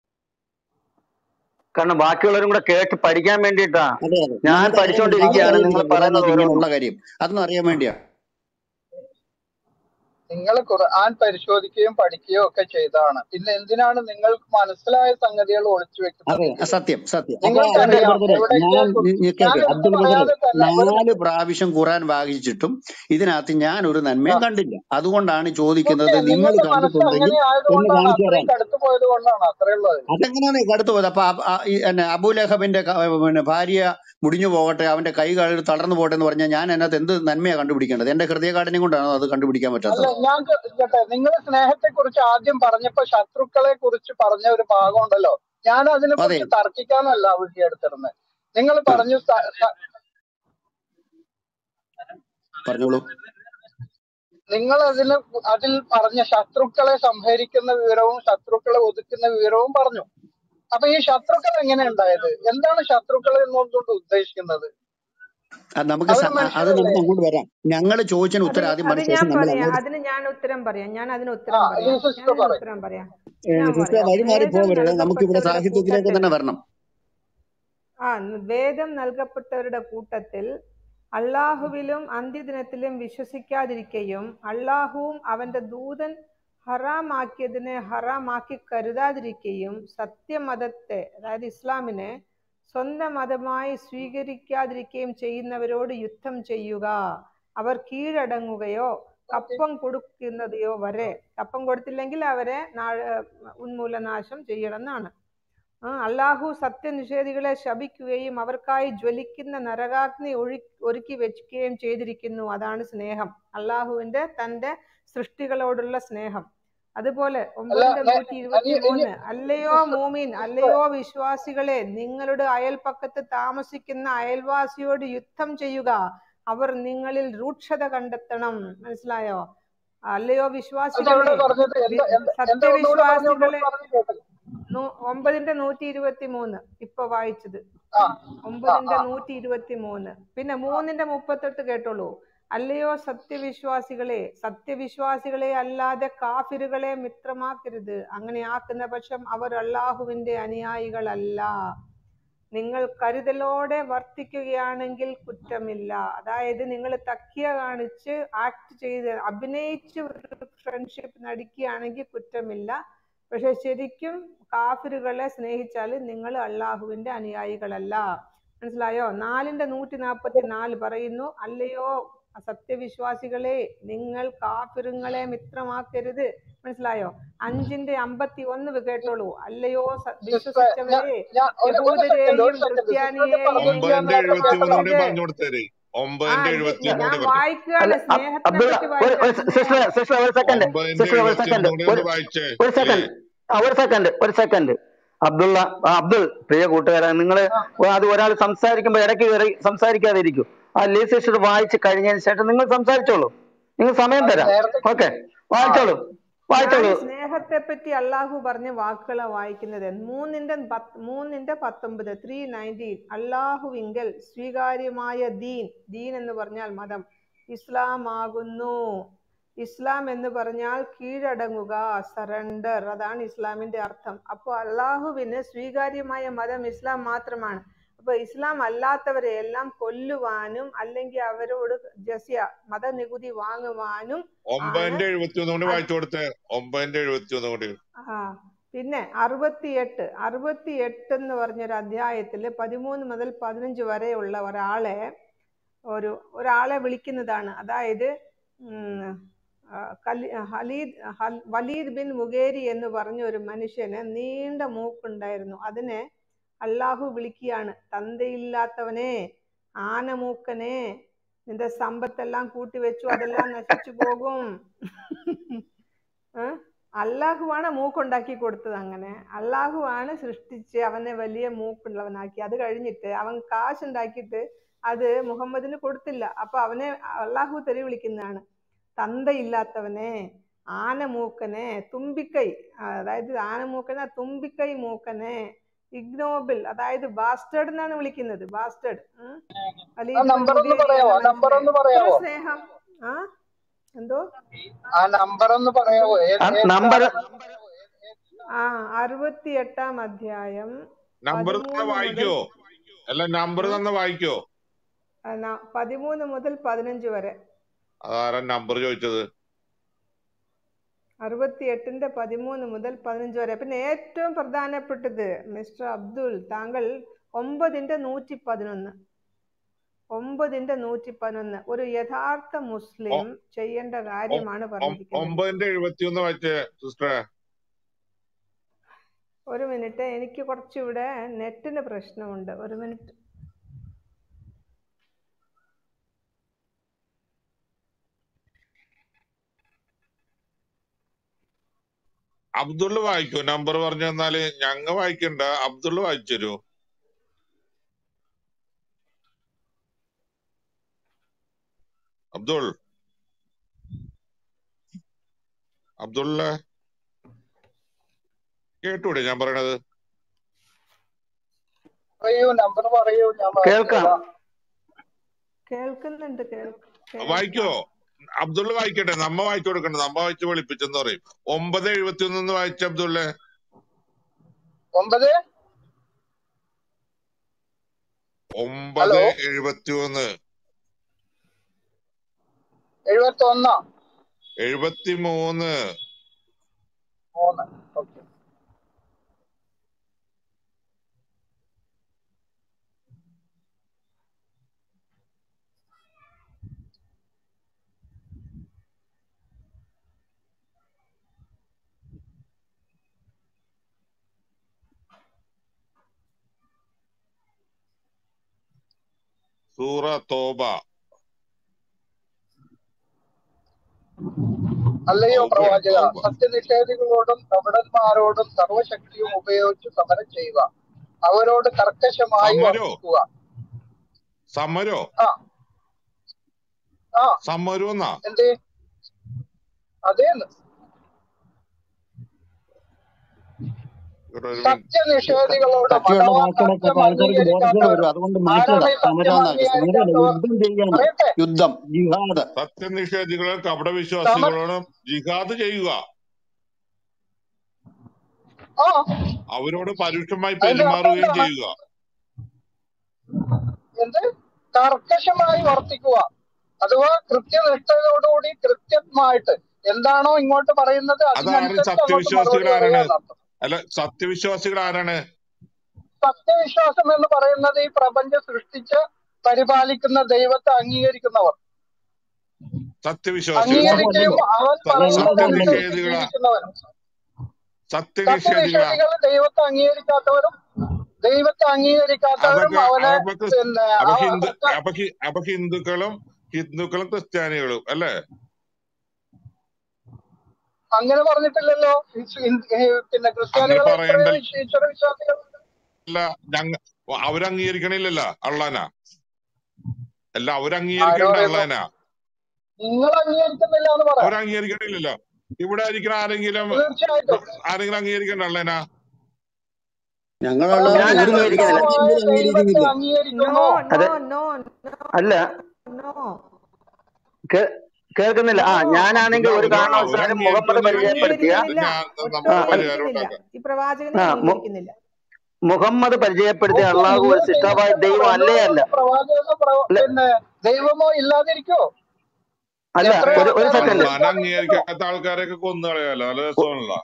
കാരണം ബാക്കിയുള്ളവരും കൂടെ കേട്ട് പഠിക്കാൻ വേണ്ടിയിട്ടാ. അതെ അതെ, ഞാൻ ഞങ്ങൾക്ക് അറിയാൻ വേണ്ടി, പഠിച്ചുകൊണ്ടിരിക്കുകയാണ്, ഞങ്ങൾക്ക് നിങ്ങൾ അറിയാം പറയുന്നത് ഖുറാനകത്ത് ഓരോന്നും. ഇങ്ങനെയുള്ള കാര്യം, അതൊന്നും അറിയാൻ വേണ്ടിയാ. നിങ്ങൾ ഖുർആൻ പരിശോധിക്കുകയും പഠിക്കുകയും ഒക്കെ ചെയ്തതാണ്. പിന്നെ എന്തിനാണ് നിങ്ങൾക്ക് മനസ്സിലായ സംഗതികൾ ഒളിച്ചു അതെ, വെക്കുന്നതെങ്കിൽ സത്യം സത്യം. അപ്പൊ എന്റെ അബ്ദുൽ നിങ്ങൾക്കറിയാം ബ്രദറെ, എവിടെയൊക്കെ ഞാൻ ഖുർ- നി- നി- ഞാൻ കേക്ക് എടുത്തു അബ്ദുൽ ബ്രദറെ, പറയാതെ തന്നെ ഒരു നാല് മിനിറ്റ് പ്രാവശ്യം ഖുറാൻ വായിച്ചിട്ടും ഇതിനകത്ത് ഞാൻ ഒരു ആ നന്മയും കണ്ടില്ല. അതുകൊണ്ടാണ് ഓക്കെ, ചോദിക്കുന്നത്, നിങ്ങൾ നിങ്ങളുടെ മനസ്സ് കണ്ടിട്ടുണ്ടെങ്കിൽ അങ്ങനെ എന്ന് ആയതുകൊണ്ടാണ്, കാണിച്ചു അത്രയും തരാൻ. കടുത്തു പോയത് കൊണ്ടാണ്. അത്രേ ഉള്ളത്. അതെങ്ങനെയാണ് കടുത്തു പോയത്? അപ്പൊ അബ്- ആ ഈ എന്നെ അബൂലഹബിന്റെ ക- പിന്നെ ഭാര്യ മുടിഞ്ഞു പോകട്ടെ, അവന്റെ കൈ കാലിൽ തളർന്നു പോകട്ടെ എന്ന് പറഞ്ഞാൽ ഞാൻ അതിനകത്ത് എന്ത് നന്മയാണ് കണ്ടുപിടിക്കേണ്ടത്? എന്റെ ഹൃദയകാഠിന്യം കൊണ്ടാണോ അത് കണ്ടുപിടിക്കാൻ അല്ല, പറ്റാത്തത്? ഞാൻ കേട്ടെ, നിങ്ങൾ സ്നേഹത്തെ കുറിച്ച് ആദ്യം പറഞ്ഞപ്പോ ശത്രുക്കളെ കുറിച്ച് പറഞ്ഞ ഒരു ഭാഗം ഉണ്ടല്ലോ, ഞാൻ അതിനെ അതെ, കുറിച്ച് തർക്കിക്കാനല്ല വിഷയം എടുത്തിരുന്നത്. നിങ്ങൾ ആ പറഞ്ഞു സ- സ- പറഞ്ഞോളൂ. നിങ്ങൾ അതിന് അതിൽ പറഞ്ഞ ശത്രുക്കളെ സംഹരിക്കുന്ന വിവരവും ശത്രുക്കളെ ഒതുക്കുന്ന വിവരവും പറഞ്ഞു. അപ്പൊ ഈ ശത്രുക്കൾ എങ്ങനെ ഉണ്ടായത്? എന്താണ് ശത്രുക്കൾ എന്നുകൊണ്ട് ഉദ്ദേശിക്കുന്നത്? അത് നമുക്ക് അവര് സ- അത് മനുഷ്യരല്ലേ? നമുക്ക് അങ്ങോട്ട് വരാം. ഞങ്ങൾ ചോദിച്ചതിന് അത് ഉത്തരം ആദ്യം അത് പറഞ്ഞ ഞാൻ ശേഷം നമ്മൾ പറയാം. അങ്ങോട്ട്. അതിന് ഞാൻ ഉത്തരം പറയാം. ഞാൻ അതിന് ആ ഉത്തരം പറയാം. ഈ ഞാൻ സിസ്റ്റർ അതിന് പറയും. ഉത്തരം പറയാം. ഏ, ഞാൻ സിസ്റ്റർ പറയാം. വഴിമാറി വേദം പോകരുത്, നമുക്കിവിടെ നൽകപ്പെട്ടവരുടെ സാഹിത്യത്തിലേക്ക് കൂട്ടത്തിൽ തന്നെ വരണം. ആ വേദം നൽകപ്പെട്ടവരുടെ കൂട്ടത്തിൽ അള്ളാഹുവിലും അന്ത്യദിനത്തിലും വിശ്വസിക്കാതിരിക്കുകയും അള്ളാഹുവും അവന്റെ ദൂതൻ ഹറാമാക്കിയതിനെ ഹറാമാക്കി കരുതാതിരിക്കുകയും സത്യമതത്തെ, അതായത് ഇസ്ലാമിനെ സ്വന്തം മതമായി സ്വീകരിക്കാതിരിക്കുകയും ചെയ്യുന്നവരോട് യുദ്ധം ചെയ്യുക. അവർ കീഴടങ്ങുകയോ കപ്പം കൊടുക്കുന്നതെയോ വരെ, കപ്പം കൊടുത്തില്ലെങ്കിൽ അവരെ ഉന്മൂലനാശം ചെയ്യണമെന്നാണ്. ആ അള്ളാഹു സത്യനിഷേധികളെ ശപിക്കുകയും അവർക്കായി ജ്വലിക്കുന്ന നരകാഗ്നി ഒഴി ഒരുക്കി വെക്കുകയും ചെയ്തിരിക്കുന്നു. അതാണ് സ്നേഹം, അള്ളാഹുവിന്റെ തന്റെ സൃഷ്ടികളോടുള്ള സ്നേഹം. അതുപോലെ അല്ല, ഒമ്പതിന്റെ നെ- നൂറ്റി ഇനി ഇരുപത്തി ഇനി മൂന്ന് അല്ലയോ സിസ്റ്റർ മൂമീൻ, സിസ്റ്റർ അല്ലയോ വിശ്വാസികളെ, നിങ്ങളുടെ അയൽപ്പക്കത്ത് താമസിക്കുന്ന അയൽവാസിയോട് യുദ്ധം ചെയ്യുക, അവർ നിങ്ങളിൽ രൂക്ഷത കണ്ടെത്തണം. മനസ്സിലായോ? അല്ലയോ വിശ്വാസികളെ, അതെവിടെ പറഞ്ഞത്? എന്താ എന്താ എന്താ ഒന്നുകൂടെ പറഞ്ഞു, ഒന്നുകൂടെ സത്യവിശ്വാസികളെ, പറഞ്ഞു കേട്ടത്. ഒമ്പതിന്റെ നൂറ്റി ഇരുപത്തി മൂന്ന് ഇപ്പൊ വായിച്ചത്, ആ ആ ഒമ്പതിന്റെ ആ നൂറ്റി ഇരുപത്തി മൂന്ന്. പിന്നെ മൂന്നിന്റെ മുപ്പത്തെട്ട് കേട്ടോളൂ. അല്ലയോ സത്യവിശ്വാസികളെ, സത്യവിശ്വാസികളെ അല്ലാതെ കാഫിറുകളെ മിത്രമാക്കരുത്. അങ്ങനെ ആക്കുന്ന പക്ഷം അവർ അള്ളാഹുവിന്റെ അനുയായികളല്ല. നിങ്ങൾ കരുതലോടെ വർത്തിക്കുകയാണെങ്കിൽ കുറ്റമില്ല. അതായത് നിങ്ങൾ തക്കിയ കാണിച്ച് ആക്ട് ചെയ്ത് അഭിനയിച്ച് ഫ്രണ്ട്ഷിപ്പ് നടിക്കുകയാണെങ്കിൽ കുറ്റമില്ല. പക്ഷെ ശരിക്കും കാഫിറുകളെ സ്നേഹിച്ചാൽ നിങ്ങൾ അള്ളാഹുവിന്റെ അനുയായികളല്ല. മനസ്സിലായോ? നാലിന്റെ നൂറ്റി നാപ്പത്തി നാല് പറയുന്നു, അല്ലയോ സത്യവിശ്വാസികളെ, നിങ്ങൾ കാഫിറുകളെ മിത്രമാക്കരുത്. മനസ്സിലായോ? അഞ്ചിന്റെ അമ്പത്തി ഒന്ന് കേട്ടോളൂ. അല്ലയോ സിസ്റ്റർ, ഞാൻ വിശ്വസിച്ചവരെ, ഞാൻ ഒരു ഒരു സെക്കൻഡ് യഹൂദരെയും ഒരു സെക്കൻഡ് സിസ്റ്ററിന്റെ ക്രിസ്ത്യാനിയെയും പറഞ്ഞത് നിങ്ങൾ ഞാൻ ഒമ്പതിന്റെ നേരത്തെ എഴുപത്തി മൂന്ന് കൂടി കേട്ടതാണ്. വിശ്വസിക്കരുത്. പറഞ്ഞു കൊടുത്തേരെ. ആ ഒമ്പതിന്റെ ഇത് എഴുപത്തി ഒന്ന് ഞാൻ കൂടി പറഞ്ഞു. വായിക്കുകയാണ്, അല്ല അബ്- സ്നേഹത്തിനെ അബ്ദുള്ള പറ്റി ഒരു വായിക്കാം. ഒരു സിസ്റ്റർ സ്നേഹം സിസ്റ്റർ ഒരു സെക്കൻഡ് ഒമ്പതിന്റെ സിസ്റ്റർ ഒരു എഴുപത്തി സെക്കൻഡ് ഒന്ന് കൂടി ഒരു ഒന്ന് വായിച്ചേ ഒരു സെക്കൻഡ് പ്ലീസ്. ആ ഒരു സെക്കൻഡ് ഒരു സെക്കൻഡ് അബ്ദുള്ള ആ, അബ്ദുൾ, പ്രിയ കൂട്ടുകാരൻ, നിങ്ങൾ ആ അത് ഒരാൾ സംസാരിക്കുമ്പോൾ ഇടയ്ക്ക് കയറി സംസാരിക്കാതെ ഇരിക്കും. ആ ലീ സിസ്റ്റർ വായിച്ച് കഴിഞ്ഞതിന് ശേഷം നിങ്ങൾ സംസാരിച്ചോളൂ, നിങ്ങൾ സമയം അത് തരാം. നേരത്തെ ഓക്കെ, ആ വായിച്ചോളൂ ഞാൻ വായിച്ചോളൂ. സ്നേഹത്തെ പറ്റി അള്ളാഹു പറഞ്ഞ വാക്കുകളെ വായിക്കുന്നത്. മൂന്നിന്റെ പത്ത് മൂന്നിന്റെ പത്തൊമ്പത് ത്രീ നയൻറ്റീൻ അള്ളാഹുവിങ്കൽ സ്വീകാര്യമായ ദീൻ, ദീൻ എന്ന് പറഞ്ഞാൽ മതം, ഇസ്ലാം ആകുന്നു. ഇസ്ലാം എന്ന് പറഞ്ഞാൽ കീഴടങ്ങുക, സറണ്ടർ, അതാണ് ഇസ്ലാമിന്റെ അർത്ഥം. അപ്പോൾ അള്ളാഹുവിന് സ്വീകാര്യമായ മതം ഇസ്ലാം മാത്രമാണ്. അപ്പൊ ഇസ്ലാം അല്ലാത്തവരെ എല്ലാം കൊല്ലുവാനും അല്ലെങ്കിൽ അവരോട് ജസിയ മതനികുതി വാങ്ങുവാനും ആണ്. ഒമ്പതിന്റെ എഴുപത്തി ഒന്ന് കൂടി വായിച്ചു കൊടുത്തേ. ഒമ്പതിന്റെ എഴുപത്തി ഒന്ന് കൂടി. ആ പിന്നെ അറുപത്തിയെട്ട് അറുപത്തി എട്ട് എന്ന് പറഞ്ഞൊരു അധ്യായത്തില് പതിമൂന്ന് മുതൽ പതിനഞ്ച് വരെയുള്ള ഒരാളെ ഒരു ഒരാളെ വിളിക്കുന്നതാണ്. അതായത് ഉം ആ, കലി ഹലീദ് ഹൽ വലീദ് ബിൻ മുഗേരി എന്ന് പറഞ്ഞ ഒരു മനുഷ്യന് നീണ്ട മൂക്കുണ്ടായിരുന്നു. അതിനെ അള്ളാഹു വിളിക്കുകയാണ്, തന്തയില്ലാത്തവനെ, ആനമൂക്കനെ, നിന്റെ സമ്പത്തെല്ലാം കൂട്ടി വെച്ചു, അതെല്ലാം നശിച്ചു പോകും. ഏഹ് അള്ളാഹുവാണ് മൂക്കുണ്ടാക്കി കൊടുത്തത്. അങ്ങനെ അള്ളാഹുവാണ് സൃഷ്ടിച്ച് അവനെ വലിയ മൂക്കുള്ളവനാക്കി. അത് കഴിഞ്ഞിട്ട് അവൻ കാശുണ്ടാക്കിയിട്ട് അത് മുഹമ്മദിന് കൊടുത്തില്ല. അപ്പൊ അവനെ അള്ളാഹു തെറി വിളിക്കുന്നതാണ്, തന്തയില്ലാത്തവനെ, ആനമൂക്കനെ, തുമ്പിക്കൈ, അതായത് ആനമൂക്കനെ, തുമ്പിക്കൈ മൂക്കനെ, ഇഗ്നോബിൾ, അതായത് ബാസ്റ്റേഡ് എന്നാണ് വിളിക്കുന്നത്. ബാസ്റ്റേഡ്. വലീദ് ബിൻ നമ്പർ ഒന്ന് മുഗേരി പറയാവോ? എന്ന നമ്പർ ഒന്ന് മനുഷ്യനെ എത്ര പറയാവോ? സ്നേഹം! ആ എന്തോ ആ നമ്പർ ഒന്ന് പറയാവോ? അബ്ദുൾ ഏത് നമ്പർ ഏതാണ്? ആ അറുപത്തി എട്ടാം അധ്യായം നമ്പർ തന്നെ പതിമൂന്ന് മുതൽ വായിക്കോ? അല്ല നമ്പർ ഉം, തന്നെ വായിക്കോ? ആ, ന- പതിമൂന്ന് മുതൽ പതിനഞ്ച് വരെ. അതാരാ നമ്പർ ചോദിച്ചത്? അറുപത്തി എട്ടിന്റെ പതിമൂന്ന് മുതൽ പതിനഞ്ച് വരെ. പിന്നെ ഏറ്റവും പ്രധാനപ്പെട്ടത് മിസ്റ്റർ അബ്ദുൾ, താങ്കൾ ഒമ്പതിന്റെ നൂറ്റി പതിനൊന്ന് ഒമ്പതിന്റെ നൂറ്റി പതിനൊന്ന് ഒരു യഥാർത്ഥ മുസ്ലിം ഒ- ചെയ്യേണ്ട ഒ- കാര്യമാണ് ഒം- പറഞ്ഞിരിക്കുന്നത്. ഒമ്പതിന്റെ എഴുപത്തി ഒന്ന് വായിച്ചേ സിസ്റ്ററെ. ഒരു മിനിറ്റ്, എനിക്ക് കുറച്ചിവിടെ നെറ്റിന് പ്രശ്നമുണ്ട്. ഒരു മിനിറ്റ്. അബ്ദുള്ള വായിക്കോ? നമ്പർ പറഞ്ഞു തന്നാല് ഞങ്ങ വായിക്കണ്ട, അബ്ദുള്ള വായിച്ചു തരൂ. അബ്ദുൾ അബ്ദുള്ള കേട്ടൂടെ ഞാൻ പറയണത്? പറയൂ, നമ്പർ പറയൂ, ഞാൻ കേൾക്കാം. വായിച്ചോളാം. കേൾക്കുന്നുണ്ട്, കേൾക്കാം. വായിക്കോ? അബ്ദുള്ള വായിക്കട്ടെ, നമ്മ വായിച്ചു കൊടുക്കണ്ട, നമ്മ വായിച്ച് വെളുപ്പിച്ചെന്ന് പറയും. ഒമ്പത് എഴുപത്തി ഒന്ന് വായിച്ച അബ്ദുള്ളേ. ഒമ്പത് ഒമ്പത് ഹലോ എഴുപത്തി ഒന്ന് എഴുപത്തി ഒന്നോ എഴുപത്തി മൂന്ന് മൂന്ന് ഓക്കെ. സൂറ തോബ. അല്ലയോ തൗബയാണ്, പ്രവാചക, തൗബ. സത്യനിഷേധികളോടും കപടന്മാരോടും സർവശക്തിയും ഉപയോഗിച്ച് സമരം ചെയ്യുക, അവരോട് കർക്കശമായി സമരോ? വർത്തിക്കുക. സമരോ? ആ ആ സമരോ എന്നാ? എന്തേ? അതേന്ന് ഇവിടെ ഒരു മിനിറ്റ്. സത്യനിഷേധികളോടും കട്ടിയുള്ള അഥവാ വാക്കുകളൊക്കെ സത്യം അപ്പൊ ആൾക്കാർക്ക് ബോധക്കേട് വരും. അംഗീകരിക്കാത്തവരും. അതുകൊണ്ട് ആരാണ് മാറ്റിയതാ ഈ സത്യം സമരം എന്നാക്കി. സമരം അംഗീകരിക്കാത്തവർ? യുദ്ധം ചെയ്യാണ്, പറയട്ടെ. യുദ്ധം, ജിഹാദ്. സത്യനിഷേധികളും സമ കപടവിശ്വാസികളോടും ജിഹാദ് ചെയ്യുക, ആ അവരോട് പരുഷമായി അതിന്റെ അർത്ഥം പെരുമാറുകയും എന്താണ്? ചെയ്യുക. എന്ത്? കർക്കശമായി വർത്തിക്കുക, അഥവാ കൃത്യനിഷ്ഠയോടുകൂടി കൃത്യമായിട്ട് എന്താണോ ഇങ്ങോട്ട് പറയുന്നത് അതാണ് അതിനനുസരിച്ച് അങ്ങോട്ട് സത്യവിശ്വാസികൾ മറുപടി ആരാണ്? പറയുക എന്നർത്ഥം. അല്ല, സത്യവിശ്വാസികൾ ആരാണ്? സത്യവിശ്വാസം എന്ന് പറയുന്നത് ഈ പ്രപഞ്ചം സൃഷ്ടിച്ച് പരിപാലിക്കുന്ന ദൈവത്തെ അംഗീകരിക്കുന്നവർ, സത്യവിശ്വാസികൾ. അംഗീകരിക്കുകയും യഹോവല്ലല്ലോ, അവൻ സ- പറയുന്നതനുസരിച്ച് സത്യനിഷേധികളാ? ജീവിക്കുന്നവരും. സത്യനിഷേധികളാ? സത്യനിഷേധികൾ ദൈവത്തെ അംഗീകരിക്കാത്തവരും ദൈവത്തെ അംഗീകരിക്കാത്തവരും അതൊക്കെ അവനെ അപ്പൊ ക്രിസ്- പിന്നെ അപ്പൊ അവ- ഹിന്ദു അവർക്ക് അപ്പൊ ഹി- അപ്പൊ ഹിന്ദുക്കളും ഹിന്ദുക്കളും ക്രിസ്ത്യാനികളും അല്ലേ? അങ്ങനെ പറഞ്ഞിട്ടില്ലല്ലോ. ഈ സ് ഇൻ- ഈ പിന്നെ അങ്ങനെ ക്രിസ്ത്യാനികൾ എത്രയോ പറയണ്ടല്ല. ഈശ്വ- ഈശ്വര വിശ്വാസികളുണ്ട്. ഞങ്ങ അവരംഗീകരിക്കണില്ലല്ലോ അള്ളാനാ. അല്ല, ആരോ അവരംഗീകരിക്കണ്ട പറയുന്നു അള്ളാനാ. നിങ്ങൾ അംഗീകരിക്കുന്നില്ല എന്ന് പറയാം. അവരംഗീകരിക്കണില്ലല്ലോ. ഇവിടെ ഇരിക്കുന്ന ആരെങ്കിലും തീർച്ചയായിട്ടും ആരെങ്കിലും അംഗീകരിക്കണ്ട അള്ളാനാ? ഞങ്ങളുള്ളവർ ഞാൻ ഒരു അംഗീകരിക്കുന്നില്ല. ക്രിസ്ത്യാനി സർവശക്തനായ പോലും ദൈവത്തെ അംഗീകരിക്കുന്നില്ല. നോ അംഗീകരിക്കുന്നു. അതെ, നോ നോ അല്ല, നോ കേ- കേൾക്കുന്നില്ല. ആ നോ ഞാനാണെങ്കിൽ അബ്ദുള്ള ഒരു അവര് കാരണവശാലും മുഹമ്മദ് അവരംഗീകരിക്കുന്നില്ലെങ്കിൽ പരിചയപ്പെടുത്തിയ അത് അംഗീകരിക്കുന്നില്ല, ഞാൻ ഒട്ടും ആ നമുക്ക് അല്ല പരിഹാരം അംഗീകരിക്കുന്നില്ല. ഉണ്ടാക്കാം. ഈ പ്രവാചകനെ ആ മു- അംഗീകരിക്കുന്നില്ല. മുഹമ്മദ് പരിചയപ്പെടുത്തിയ ഓക്കെ, അള്ളാഹു നിങ്ങൾ ഒരു സിഷ്ടമായ സ്വീകരിക്കുന്ന ദൈവം അല്ലേ അല്ല? ഒന്നാമത് പ്രവാചക പ്രവ- അല്ല പിന്നെ ദൈവമോ ഇല്ലാതിരിക്കോ? അല്ല എത്രയോ ഒരു ഒരു ആൾക്കാർ സെക്കൻഡ്. അള്ളാനെ വിശ്വസിക്കാതിരിക്കുന്നു. അംഗീകരിക്കാത്ത ആൾക്കാരെയൊക്കെ കൊന്നു കളയാലോ, നല്ല രസമാണല്ലോ.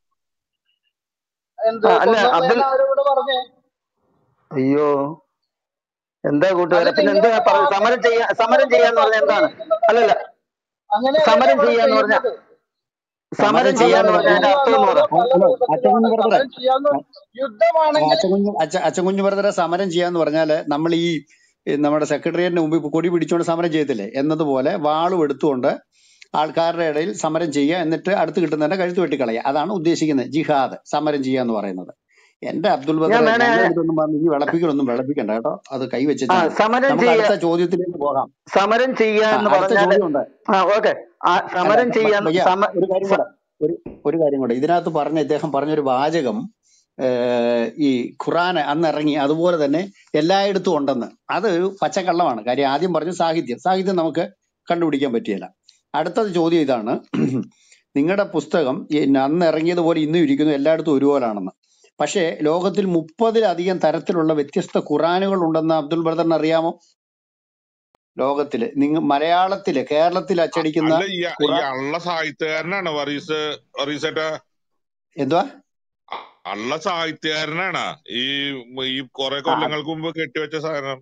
എന്ത് ആ അല്ല അബ്ദുൽ, കൊന്നേന്ന് ആരോട് പറഞ്ഞേ? അയ്യോ എന്താ അത് കൂട്ടുകാരെ, പിന്നെ നിങ്ങൾ എന്താ പറഞ്ഞത്? സമരം ആൾക്കാരെ ചെയ്യാ പറ്റിക്കുന്ന സമരം ചെയ്യാന്ന് പറഞ്ഞാൽ എന്താണ്? അംഗീകരിക്കുന്നുണ്ടല്ലേ? അല്ലല്ല അങ്ങനെയല്ലല്ലോ സമരം ഇവിടെ ചെയ്യാന്ന് പറഞ്ഞ ചെയ്യുന്നത്. സമരം സമരം അല്ല, ചെയ്യാന്ന് ചെയ്യാന്ന് പറഞ്ഞ പറഞ്ഞാൽ അതിന്റെ ചെയ്യാന്ന് അർത്ഥം എന്ന് പറ പറഞ്ഞാൽ പല ഹലോ രൂപത്തിലുമാണ്. അച്ചകുഞ്ഞു ബ്രദറെ സമരം ചെയ്യാന്ന് യുദ്ധമാണെങ്കിൽ അച്ചകുഞ്ഞു അച്ച അച്ചകുഞ്ഞു ബ്രദറെ സമരം ചെയ്യാന്ന് പറഞ്ഞാല് നമ്മൾ ഈ ഈ നമ്മുടെ സെക്രട്ടേറിയറ്റിന് മുമ്പിൽ കൊടി പിടിച്ചുകൊണ്ട് സമരം ചെയ്യത്തില്ലേ എന്നതുപോലെ വാളും എടുത്തുകൊണ്ട് ആൾക്കാരുടെ ഇടയിൽ സമരം ചെയ്യുക, എന്നിട്ട് അടുത്ത് കിട്ടുന്നതിന്റെ കഴുത്ത് വെട്ടിക്കളയുക. അതാണ് ഉദ്ദേശിക്കുന്നത് ജിഹാദ്, സമരം ചെയ്യുക എന്ന് പറയുന്നത്. എന്റെ അബ്ദുൽ ഞാൻ ബദറെ വേണേ ഞങ്ങളുടെ അടുത്തൊന്നും പറഞ്ഞ് ഈ വിളപ്പിക്കലൊന്നും വിളപ്പിക്കണ്ട കേട്ടോ, അത് ആ കൈവച്ചിട്ടാ മതി. സമരം നമുക്ക് ചെയ്യ അടുത്ത ചോദ്യത്തിലേക്ക് പോകാം. സമരം ചെയ്യുക ആ എന്ന് അടുത്ത പറഞ്ഞാല് ചോദ്യം ഉണ്ട്. ആ ഓക്കെ ആ അല്ല സമരം ബ- ചെയ്യാൻ ഭയ്യ സമ ഒരു കാര്യം സ- കൂടെ, ഒരു ഒരു കാര്യം കൂടെ ഇതിനകത്ത് പറഞ്ഞ ഇദ്ദേഹം പറഞ്ഞൊരു വാചകം, ഏഹ്, ഈ ഖുറാൻ അന്ന് ഇറങ്ങി അതുപോലെ തന്നെ എല്ലായിടത്തും ഉണ്ടെന്ന്. അത് പച്ചക്കള്ളമാണ്. കാര്യം ആദ്യം പറഞ്ഞു സാഹിത്യം, സാഹിത്യം നമുക്ക് കണ്ടുപിടിക്കാൻ പറ്റിയല്ല. അടുത്തത് ചോദ്യം ഇതാണ്, നിങ്ങളുടെ പുസ്തകം ഈ അന്ന് ഇറങ്ങിയതുപോലെ ഇന്നും ഇരിക്കുന്നു, എല്ലായിടത്തും ഒരുപോലാണെന്ന്. പക്ഷേ ലോകത്തിൽ മുപ്പതിലധികം തരത്തിലുള്ള വ്യത്യസ്ത ഖുറാനുകൾ ഉണ്ടെന്ന് അബ്ദുൽ ബ്രദറിന് അറിയാമോ? ലോകത്തില് നിങ്ങൾ മലയാളത്തില് കേരളത്തിൽ അ- അച്ചടിക്കുന്ന അല്ല ഈ ഈ ഖുറാൻ അള്ള സാഹിത്യകാരനാണ് വറീസ് വറീസേട്ടാ. എന്തുവാ? അ- അള്ള സാഹിത്യകാരനാണ് ഈ ഈ കുറെ ആ കൊല്ലങ്ങൾക്ക് മുമ്പ് കെട്ടിവെച്ച സാധനം.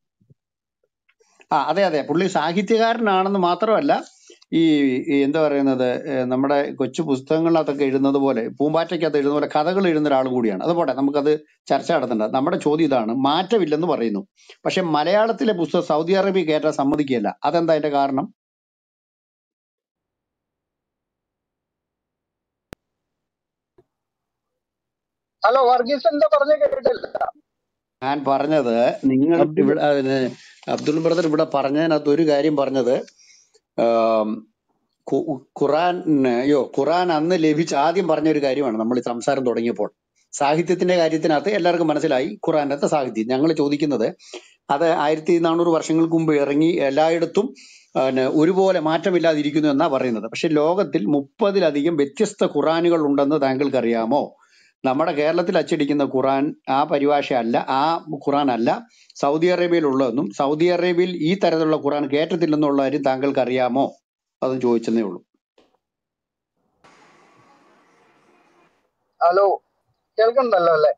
ആ അതെ അതെ, പുള്ളി സാഹിത്യകാരനാണെന്ന് മാത്രമല്ല, ഈ ഈ എന്താ പറയുന്നത്, ഏഹ്, നമ്മുടെ കൊച്ചു പുസ്തകങ്ങളിനകത്തൊക്കെ എഴുതുന്നത് പോലെ, പൂമ്പാറ്റയ്ക്കകത്ത് എഴുതുന്ന പോലെ കഥകൾ എഴുതുന്ന ഒരാൾ കൂടിയാണ്. അത് പോട്ടെ, നമുക്കത് ചർച്ച നടത്തണ്ട. നമ്മുടെ ചോദ്യം ഇതാണ്, മാറ്റമില്ലെന്ന് പറയുന്നു, പക്ഷെ മലയാളത്തിലെ പുസ്തകം സൗദി അറേബ്യ കയറ്റാൻ സമ്മതിക്കുകയല്ല. അതെന്താ അതിന്റെ കാരണം? ഹലോ വർഗീസ് എന്താ പറഞ്ഞ കേട്ടില്ല. ഞാൻ പറഞ്ഞത്, നിങ്ങൾ അബ്ദുൾ ഇവിടെ അതിന് അബ്ദുൾ ബ്രദർ ഇവിടെ പറഞ്ഞതിനകത്ത് ഒരു കാര്യം പറഞ്ഞത്, ആം, ഖു- ഖുറാൻ അയ്യോ ഖുറാൻ അന്ന് ലഭിച്ച ആദ്യം പറഞ്ഞ ഒരു കാര്യമാണ്. നമ്മൾ ഈ സംസാരം തുടങ്ങിയപ്പോൾ സാഹിത്യത്തിന്റെ കാര്യത്തിനകത്ത് എല്ലാവർക്കും മനസ്സിലായി ഖുറാനകത്ത് സാഹിത്യം. ഞങ്ങൾ ചോദിക്കുന്നത്, അത് ആയിരത്തി നാനൂറ് വർഷങ്ങൾക്ക് മുമ്പ് ഇറങ്ങി എല്ലായിടത്തും പിന്നെ ഒരുപോലെ മാറ്റമില്ലാതിരിക്കുന്നു എന്നാ പറയുന്നത്. പക്ഷെ ലോകത്തിൽ മുപ്പതിലധികം വ്യത്യസ്ത ഖുറാനുകൾ ഉണ്ടെന്ന് താങ്കൾക്ക് അറിയാമോ? നമ്മുടെ കേരളത്തിൽ അച്ചടിക്കുന്ന ഖുറാൻ ആ പരിഭാഷ അല്ല, ആ ഖുറാൻ അല്ല സൗദി അറേബ്യയിലുള്ളതെന്നും സൗദി അറേബ്യയിൽ ഈ തരത്തിലുള്ള ഖുറാൻ കേട്ടിട്ടില്ലെന്നുള്ള കാര്യം താങ്കൾക്ക് അറിയാമോ? അതും ചോദിച്ചതേ ഉള്ളൂ. ഹലോ, കേൾക്കണ്ടല്ലോ അല്ലെ?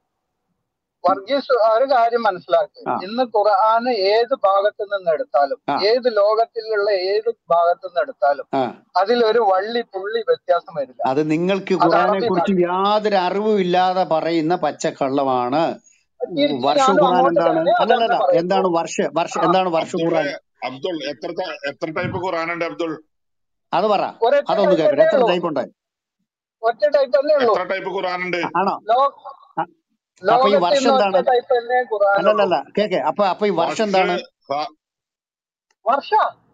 വർഗീസ് ഒരു കാര്യം മനസ്സിലാക്കുക, ആ ഇന്ന് ഖുർആന് ഏത് ഭാഗത്ത് നിന്ന് എടുത്താലും, ആ ഏത് ലോകത്തിലുള്ള ഏത് ഭാഗത്ത് നിന്ന് എടുത്താലും ആ അതിലൊരു വള്ളി പുള്ളി വ്യത്യാസം വരില്ല. അത് നിങ്ങൾക്ക് അത് ഖുറാനെ അറബി കുറിച്ച് ഭാഷ. യാതൊരു അറിവും ഇല്ലാതെ പറയുന്ന പച്ചക്കള്ളമാണ്. തിരിച്ച് വർഷ ഞാനും ഖുറാൻ അങ്ങോട്ട് എന്താണ്? തന്നെ അതന്നെ അല്ലല്ലല്ല, പറയുള്ളൂ. എന്താണ് വർഷ വർഷ ആ, എന്താണ് വർഷ അബ്ദുള്ളെ ഖുറാൻ? അബ്ദുൾ എത്ര ട- എത്ര ടൈപ്പ് ഖുറാനുണ്ട് അബ്ദുൾ? അത് പറ, ഒരൊറ്റ അതൊന്ന് ടൈപ്പ് കേൾക്കട്ടെ. തന്നെ എത്ര ഉള്ളൂ, ടൈപ്പ് ഉണ്ട്? ഒറ്റ ടൈപ്പ് തന്നെ ഉള്ളൂ. എത്ര ടൈപ്പ് ഖുറാനുണ്ട്? ആണോ? ലോ ആ, അപ്പൊ ഈ ലോകത്ത് വർഷം ഇന്ന് ഒറ്റ എന്താണ്? ടൈപ്പ് തന്നെ ഖുർആനുള്ളൂ. അല്ലല്ലല്ല, കേക്കെ, അപ്പൊ അപ്പൊ ഈ വർഷം വർഷ എന്താണ്? ഖ- വർഷ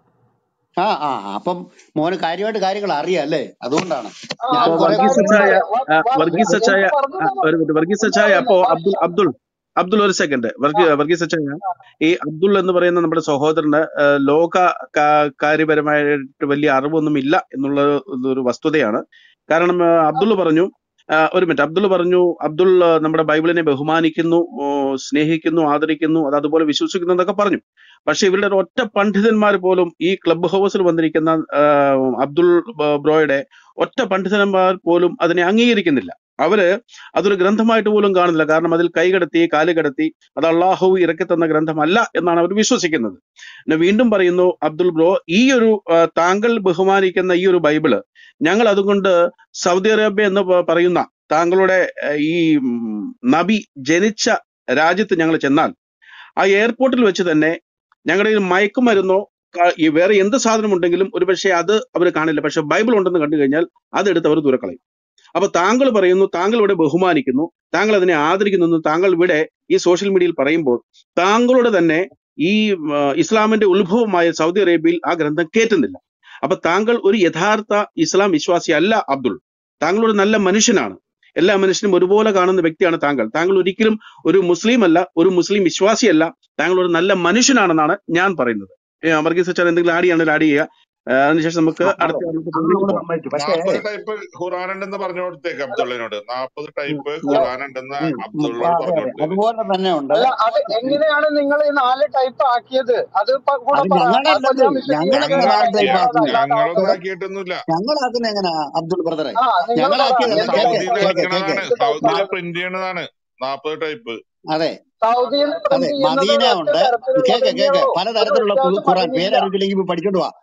ആ ആ അപ്പം മോന് കാര്യമായിട്ട് കാര്യങ്ങൾ അറിയാം അല്ലേ? അതുകൊണ്ടാണ് ആ ഞാൻ അപ്പൊ അപ്പൊ കുറെ വർഗീസ് കാര്യങ്ങൾ അച്ചായ കാര്യങ്ങളറിയാം. വ- ആ, വർഷ വർഗീസ് അച്ചായ എനിക്ക് പറഞ്ഞു ആ, ഒരു തന്നു. മിനിറ്റ് വർഗീസ് എന്താ അച്ചായ അപ്പോ പറയുന്നത്? അബ്ദുൾ വർഷ അബ്ദുൾ അബ്ദുൾ ഒരു സെക്കൻഡ് ആ വർഗീസ് അച്ചായ, ആ ഈ അബ്ദുൾ എന്ന് പറയുന്ന നമ്മുടെ സഹോദരന് ആ, ലോക കാ- കാര്യപരമായിട്ട് വലിയ അറിവൊന്നും ഇല്ല എന്നുള്ള ഒരു വസ്തുതയാണ്. കാരണം ആ, അബ്ദുൾ പറഞ്ഞു ആ, ഒരു മിനിറ്റ് അബ്ദുൾ പറഞ്ഞു അബ്ദുൾ ആ, നമ്മുടെ ബൈബിളിനെ ബഹുമാനിക്കുന്നു, ഓ, സ്നേഹിക്കുന്നു, ആദരിക്കുന്നു, അത് അതുപോലെ വിശ്വസിക്കുന്നു എന്നൊക്കെ പറഞ്ഞു. പക്ഷെ ഇവരുടെ ഒരു ഒറ്റ പണ്ഡിതന്മാർ പോലും ഈ ക്ലബ് ഹൗസിൽ വന്നിരിക്കുന്ന ആ, അബ്ദുൾ ബ- ബ്രോയുടെ ഒറ്റ പണ്ഡിതന്മാർ പോലും അതിനെ അംഗീകരിക്കുന്നില്ല. അവര് അതൊരു ഗ്രന്ഥമായിട്ട് പോലും കാണുന്നില്ല. കാരണം അതിൽ കൈകടത്തി കാല് കടത്തി അത് അള്ളാഹു ഇറക്കി തന്ന ഗ്രന്ഥമല്ല എന്നാണ് അവർ വിശ്വസിക്കുന്നത്. പിന്നെ വീണ്ടും പറയുന്നു അബ്ദുൾ ബ്രോ, ഈ ഒരു ആ, താങ്കൾ ബഹുമാനിക്കുന്ന ഈ ഒരു ബൈബിള് ഞങ്ങൾ അതുകൊണ്ട് സൗദി അറേബ്യ എന്ന് പ- പറയുന്ന താങ്കളുടെ ആ, ഈ ഉം, നബി ജനിച്ച രാജ്യത്ത് ഞങ്ങൾ ചെന്നാൽ ആ എയർപോർട്ടിൽ വെച്ച് തന്നെ ഞങ്ങളുടെ കയ്യിൽ മയക്കുമരുന്നോ ക- ഈ വേറെ എന്ത് സാധനം ഉണ്ടെങ്കിലും ഒരുപക്ഷെ അത് അവർ കാണില്ല. പക്ഷെ ബൈബിൾ ഉണ്ടെന്ന് കണ്ടു കഴിഞ്ഞാൽ അതെടുത്ത് അവർ ദൂരക്കളയും. അപ്പൊ താങ്കൾ പറയുന്നു താങ്കൾ ഇവിടെ ബഹുമാനിക്കുന്നു, താങ്കൾ അതിനെ ആദരിക്കുന്നു എന്ന് താങ്കൾ ഇവിടെ ഈ സോഷ്യൽ മീഡിയയിൽ പറയുമ്പോൾ താങ്കളുടെ തന്നെ ഈ ആ, ഇസ്ലാമിന്റെ ഉത്ഭവമായ സൗദി അറേബ്യയിൽ ആ ഗ്രന്ഥം കേറ്റുന്നില്ല. അപ്പൊ താങ്കൾ ഒരു യഥാർത്ഥ ഇസ്ലാം വിശ്വാസി അല്ല അബ്ദുൾ. താങ്കൾ ഒരു നല്ല മനുഷ്യനാണ്, എല്ലാ മനുഷ്യനും ഒരുപോലെ കാണുന്ന വ്യക്തിയാണ് താങ്കൾ. താങ്കൾ ഒരിക്കലും ഒരു മുസ്ലിം അല്ല, ഒരു മുസ്ലിം വിശ്വാസിയല്ല, താങ്കൾ ഒരു നല്ല മനുഷ്യനാണെന്നാണ് ഞാൻ പറയുന്നത്. ഏ, വർഗീസ് അച്ഛൻ എന്തെങ്കിലും ആഡ് ചെയ്യാണെങ്കിൽ ആഡ് ചെയ്യുക. ആ, അതിനുശേഷം നമുക്ക് ആ, അതെ, അടുത്ത ആളിലേക്ക് അത് നമ്മൾ പോകാം. സമ്മതിച്ചു. പക്ഷേ നാപ്പത് ടൈപ്പ് ഖുറാനുണ്ടെന്ന് പറഞ്ഞു കൊടുത്തേക്ക് അല്ല അബ്ദുള്ളിനോട്. നാപ്പത് ഉം, ടൈപ്പ് ഉം, അല്ല ഖുറാനുണ്ടെന്ന് ഉം, ഉം, ആ, അബ്ദുള്ളോട് അതെ പറഞ്ഞു അതെ, കൊടുത്തേക്ക്. അതുപോലെ തന്നെ ഉണ്ട്. അല്ല അത് എങ്ങനെയാണ് നിങ്ങൾ ഈ നാല് ടൈപ്പ് ആക്കിയത്? അത് ഇപ്പൊ കൂടെ അത് പറ. അപ്പൊ ഞങ്ങളല്ലത്, ഞാൻ വിശദീകരിച്ചു ഞങ്ങളെങ്ങനെ തരാം നാല് ഞങ്ങളാക്കിയ ടൈപ്പ് എങ്ങനെയാണ് അത് ആക്കുന്നത്? അല്ലാതാവുന്നത്. ഞങ്ങളൊന്നും എടോ, ആക്കിയിട്ടൊന്നുമില്ല. ഞങ്ങളാക്കുന്ന എങ്ങനെയാ അബ്ദുൾ ബ്രദറെ? ആ നിങ്ങൾ പറ ഞങ്ങളാക്കിയത് അത് എന്ത് കേക്കെ ടൈപ്പ് സൗദിയിൽ ഉള്ളത്, കേക്കെ കേക്കെ ഇറക്കണതാണ്, എന്ത് ടൈപ്പ് സൗദിയിൽ മ- ഉള്ളത്. പ്രിന്റ് ചെയ്യണതാണ് നാപ്പത് ടൈപ്പ്. അതെ സൗദിയിൽ അതെ, പ്രിന്റ് ചെയ്യുന്നത് മദീന ഒറ്റ ഉണ്ട്. തരത്തിലുള്ളത് കേക്കെ കേക്കെ തന്നെയുള്ളൂ, ഒരു പലതരത്തിലുള്ള ഖു- വ്യത്യാസം ഖുറാൻ മദീനയില്ല. പേരറിയില്ലെങ്കിൽ പോയി പഠിച്ചോണ്ട് വാ.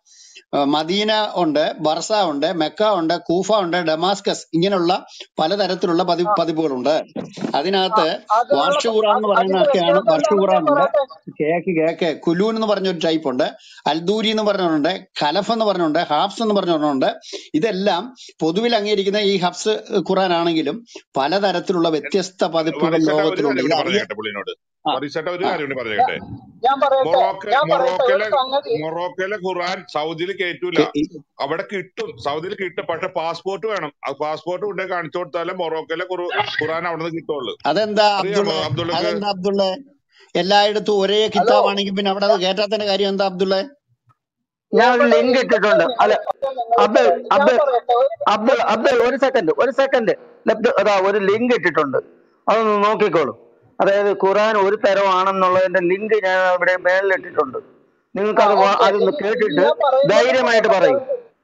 മദീന ഉണ്ട്, ബർസ ഉണ്ട്, മെക്ക ഉണ്ട്, കൂഫ ഉണ്ട്, ഡമാസ്കസ്, ഇങ്ങനെയുള്ള പലതരത്തിലുള്ള പതി ആ പതിപ്പുകളുണ്ട്. ആ അതിനകത്ത് അതിനുള്ള വാർഷ ഖുറാൻ എന്ന് അത് അതിന്റെ പറയുന്നതൊക്കെയാണ്. വ്യത്യാസം വർഷ എന്താണെന്ന് ഖുറാൻ ഞാൻ ഉണ്ട്, പറയട്ടെ. കേക്ക് കേക്ക് കുലൂൻ എന്ന് പറഞ്ഞൊരു ടൈപ്പ് ഉണ്ട്, അൽദൂരി എന്ന് പറഞ്ഞുണ്ട്, ഖലഫ് എന്ന് പറഞ്ഞുണ്ട്, ഹാഫ്സ് എന്ന് പറഞ്ഞുണ്ട്. ഇതെല്ലാം പൊതുവിൽ അംഗീകരിക്കുന്ന ഈ ഹഫ്സ് ഖുറാൻ ആണെങ്കിലും പലതരത്തിലുള്ള വ്യത്യസ്ത പതിപ്പുകൾ വറീസേട്ട ഒരു ലോകത്തിലുണ്ട്. കാര്യം ഇത് കൂടി അറിയ പറഞ്ഞേക്കട്ടെ പുള്ളിനോട്. ആ വറീസേട്ട ഒരു ആ കാര്യം കൂടി ഞാ- പറഞ്ഞേക്കട്ടെ. ഞാൻ പറയട്ടെ മൊറോക്ക ഞാൻ പറയട്ടെ ഒരു മൊറോക്കയിലെ സംഗതി. മൊറോക്കയിലെ ഖുറാൻ സൗദിയിൽ കയറ്റൂല. കെ- ഈ- അവിടെ കിട്ടും, സൗദിയിൽ കിട്ടും. പക്ഷെ പാസ്പോർട്ട് വേണം. ആ പാസ്പോർട്ട് കൊണ്ടേ കാണിച്ചു കൊടുത്താലേ മൊറോക്കയിലെ ഖുർ- ഖുറാൻ അവിടെ നിന്ന് കിട്ടുള്ളൂ. അതെന്താ അറിയാമോ അബ്ദുള്ള? അബ്ദുള്ളക്ക്? അതെന്താ അബ്ദുള്ള? എല്ലായിടത്തും ഒരേ ഹലോ, കിതാബാണെങ്കിൽ പിന്നെ അവിടെ അത് കേട്ടാത്തതിന്റെ കാര്യം എന്താ അബ്ദുള്ള? ഞാൻ ഒരു എവിടെ ലിങ്ക് എന്തൊക്കെ ഇട്ടിട്ടുണ്ട്. അല്ല നിങ്ങൾ നിങ്ങൾ അബ്ദുൾ പറയുന്നത്? ഞാൻ അബ്ദുൾ പറയട്ടെ ഒരു അബ്ദുൾ അബ്ദുൾ ഒരു സെക്കൻഡ് ഒരു സെക്കൻഡ് അതാ ഒരു ലിങ്ക് ഇട്ടിട്ടുണ്ട്, അതൊന്ന് നോക്കിക്കോളൂ. അതായത് ഖുറാൻ ഒരു തരമാണെന്നുള്ളതിന്റെ ലിങ്ക് ഞാൻ അവിടെ മേളിൽ ഇട്ടിട്ടുണ്ട്. ആ നിങ്ങൾക്ക് അത് ഓക്കെ. അതൊന്ന് ഇനി ഇനി കേട്ടിട്ട് ഞാൻ പറയുന്നത് ധൈര്യമായിട്ട് പറയും.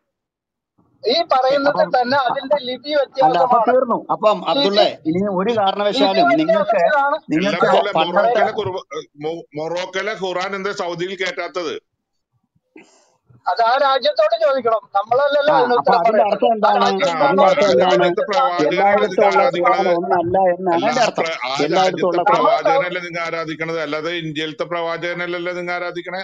ഈ പറയുന്നത് അപ്പം തന്നെ അതിന്റെ ലിപി അല്ല അപ്പൊ വ്യത്യാസമാണ്. തീർന്നു. അപ്പം അബ്ദുള്ള, ലിപി ഇനി ഒരു ലിപി കാരണവശാലും നിങ്ങൾക്ക് വ്യത്യാസത്തിലാണ്. അല്ല നിങ്ങൾക്ക് അബ്ദുള്ള, പണ്ടത്തെ മൊറോക്കയിലെ ഖുർ- മൊ- മൊറോക്കയിലെ ഖുറാൻ എന്താ സൗദിയിൽ കയറ്റാത്തത്? അത് ആ രാജ്യത്തോട് ചോദിക്കണം, നമ്മളല്ലല്ലോ ആ അതിന് അപ്പൊ ഉത്തരം അതിന്റെ പറയേണ്ടത്. അർത്ഥം ആ എന്താണ്? രാജ്യം ആ എന്താണോ അതിന്റെ അപ്പൊ അർത്ഥം അത് എന്താണ്? അവിടുത്തെ അതിന്റെ പ്രവാചകനല്ലേ സാങ്കേതിക നിങ്ങൾ എല്ലായിടത്തും ഉള്ള ഖുറാൻ ആരാധിക്കണത്? ഒന്നല്ല എന്നാണ് അല്ല അതിന്റെ ആ അർത്ഥം. പ്ര- ആ എല്ലായിടത്തും രാജ്യത്തെ ഉള്ള ഖുറാൻ നമ്മൾ സൗ- പ്രവാചകനല്ലേ നിങ്ങൾ ആരാധിക്കണത്? അല്ലാതെ ഇന്ത്യയിലത്തെ പ്രവാചകനല്ലല്ലോ നിങ്ങൾ ആരാധിക്കണേ.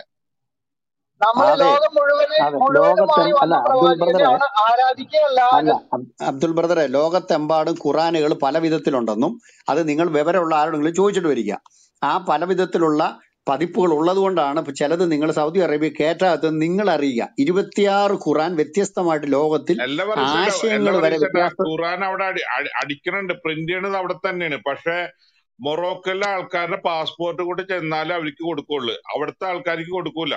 നമ്മൾ അതെ ലോകം മുഴുവന് അതെ ലോകത്തെ മുഴുവനുമായി അല്ല വന്ന അബ്ദുൾ ബ്രദറെ പ്രവാചകനെയാണ് അല്ല ആരാധിക്കുകയല്ലാതെ. അബ്- അബ്ദുൾ ബ്രദറെ, ലോകത്തെമ്പാടും ഖുറാനുകൾ പല വിധത്തിലുണ്ടെന്നും അത് നിങ്ങൾ വിവരമുള്ള ആരോടെങ്കിലും ചോദിച്ചിട്ട് വരിക. ആ പല വിധത്തിലുള്ള പതിപ്പുകൾ ഉള്ളത് കൊണ്ടാണ് ഇപ്പൊ ചിലത് നിങ്ങൾ സൗദി അറേബ്യ കയറ്റാത്തത് നിങ്ങൾ അറിയുക. ഇരുപത്തിയാറ് ഖുറാൻ വ്യത്യസ്തമായിട്ട് ലോകത്തിൽ എല്ലാ പറീസേട്ട എല്ലാ ആശയങ്ങൾ വരെ പറീസേട്ട വ്യത്യാസം. ഖുറാൻ അവിടെ അടി- അടി- അടിക്കണുണ്ട്, പ്രിന്റ് ചെയ്യണത് അവിടെ തന്നെയാണ്. പക്ഷെ മൊറോക്കയിലെ ആൾക്കാരുടെ പാസ്പോർട്ട് കൊണ്ട് ചെന്നാലേ അവർക്ക് കൊടുക്കുള്ളൂ, അവിടുത്തെ ആൾക്കാർക്ക് കൊടുക്കൂല.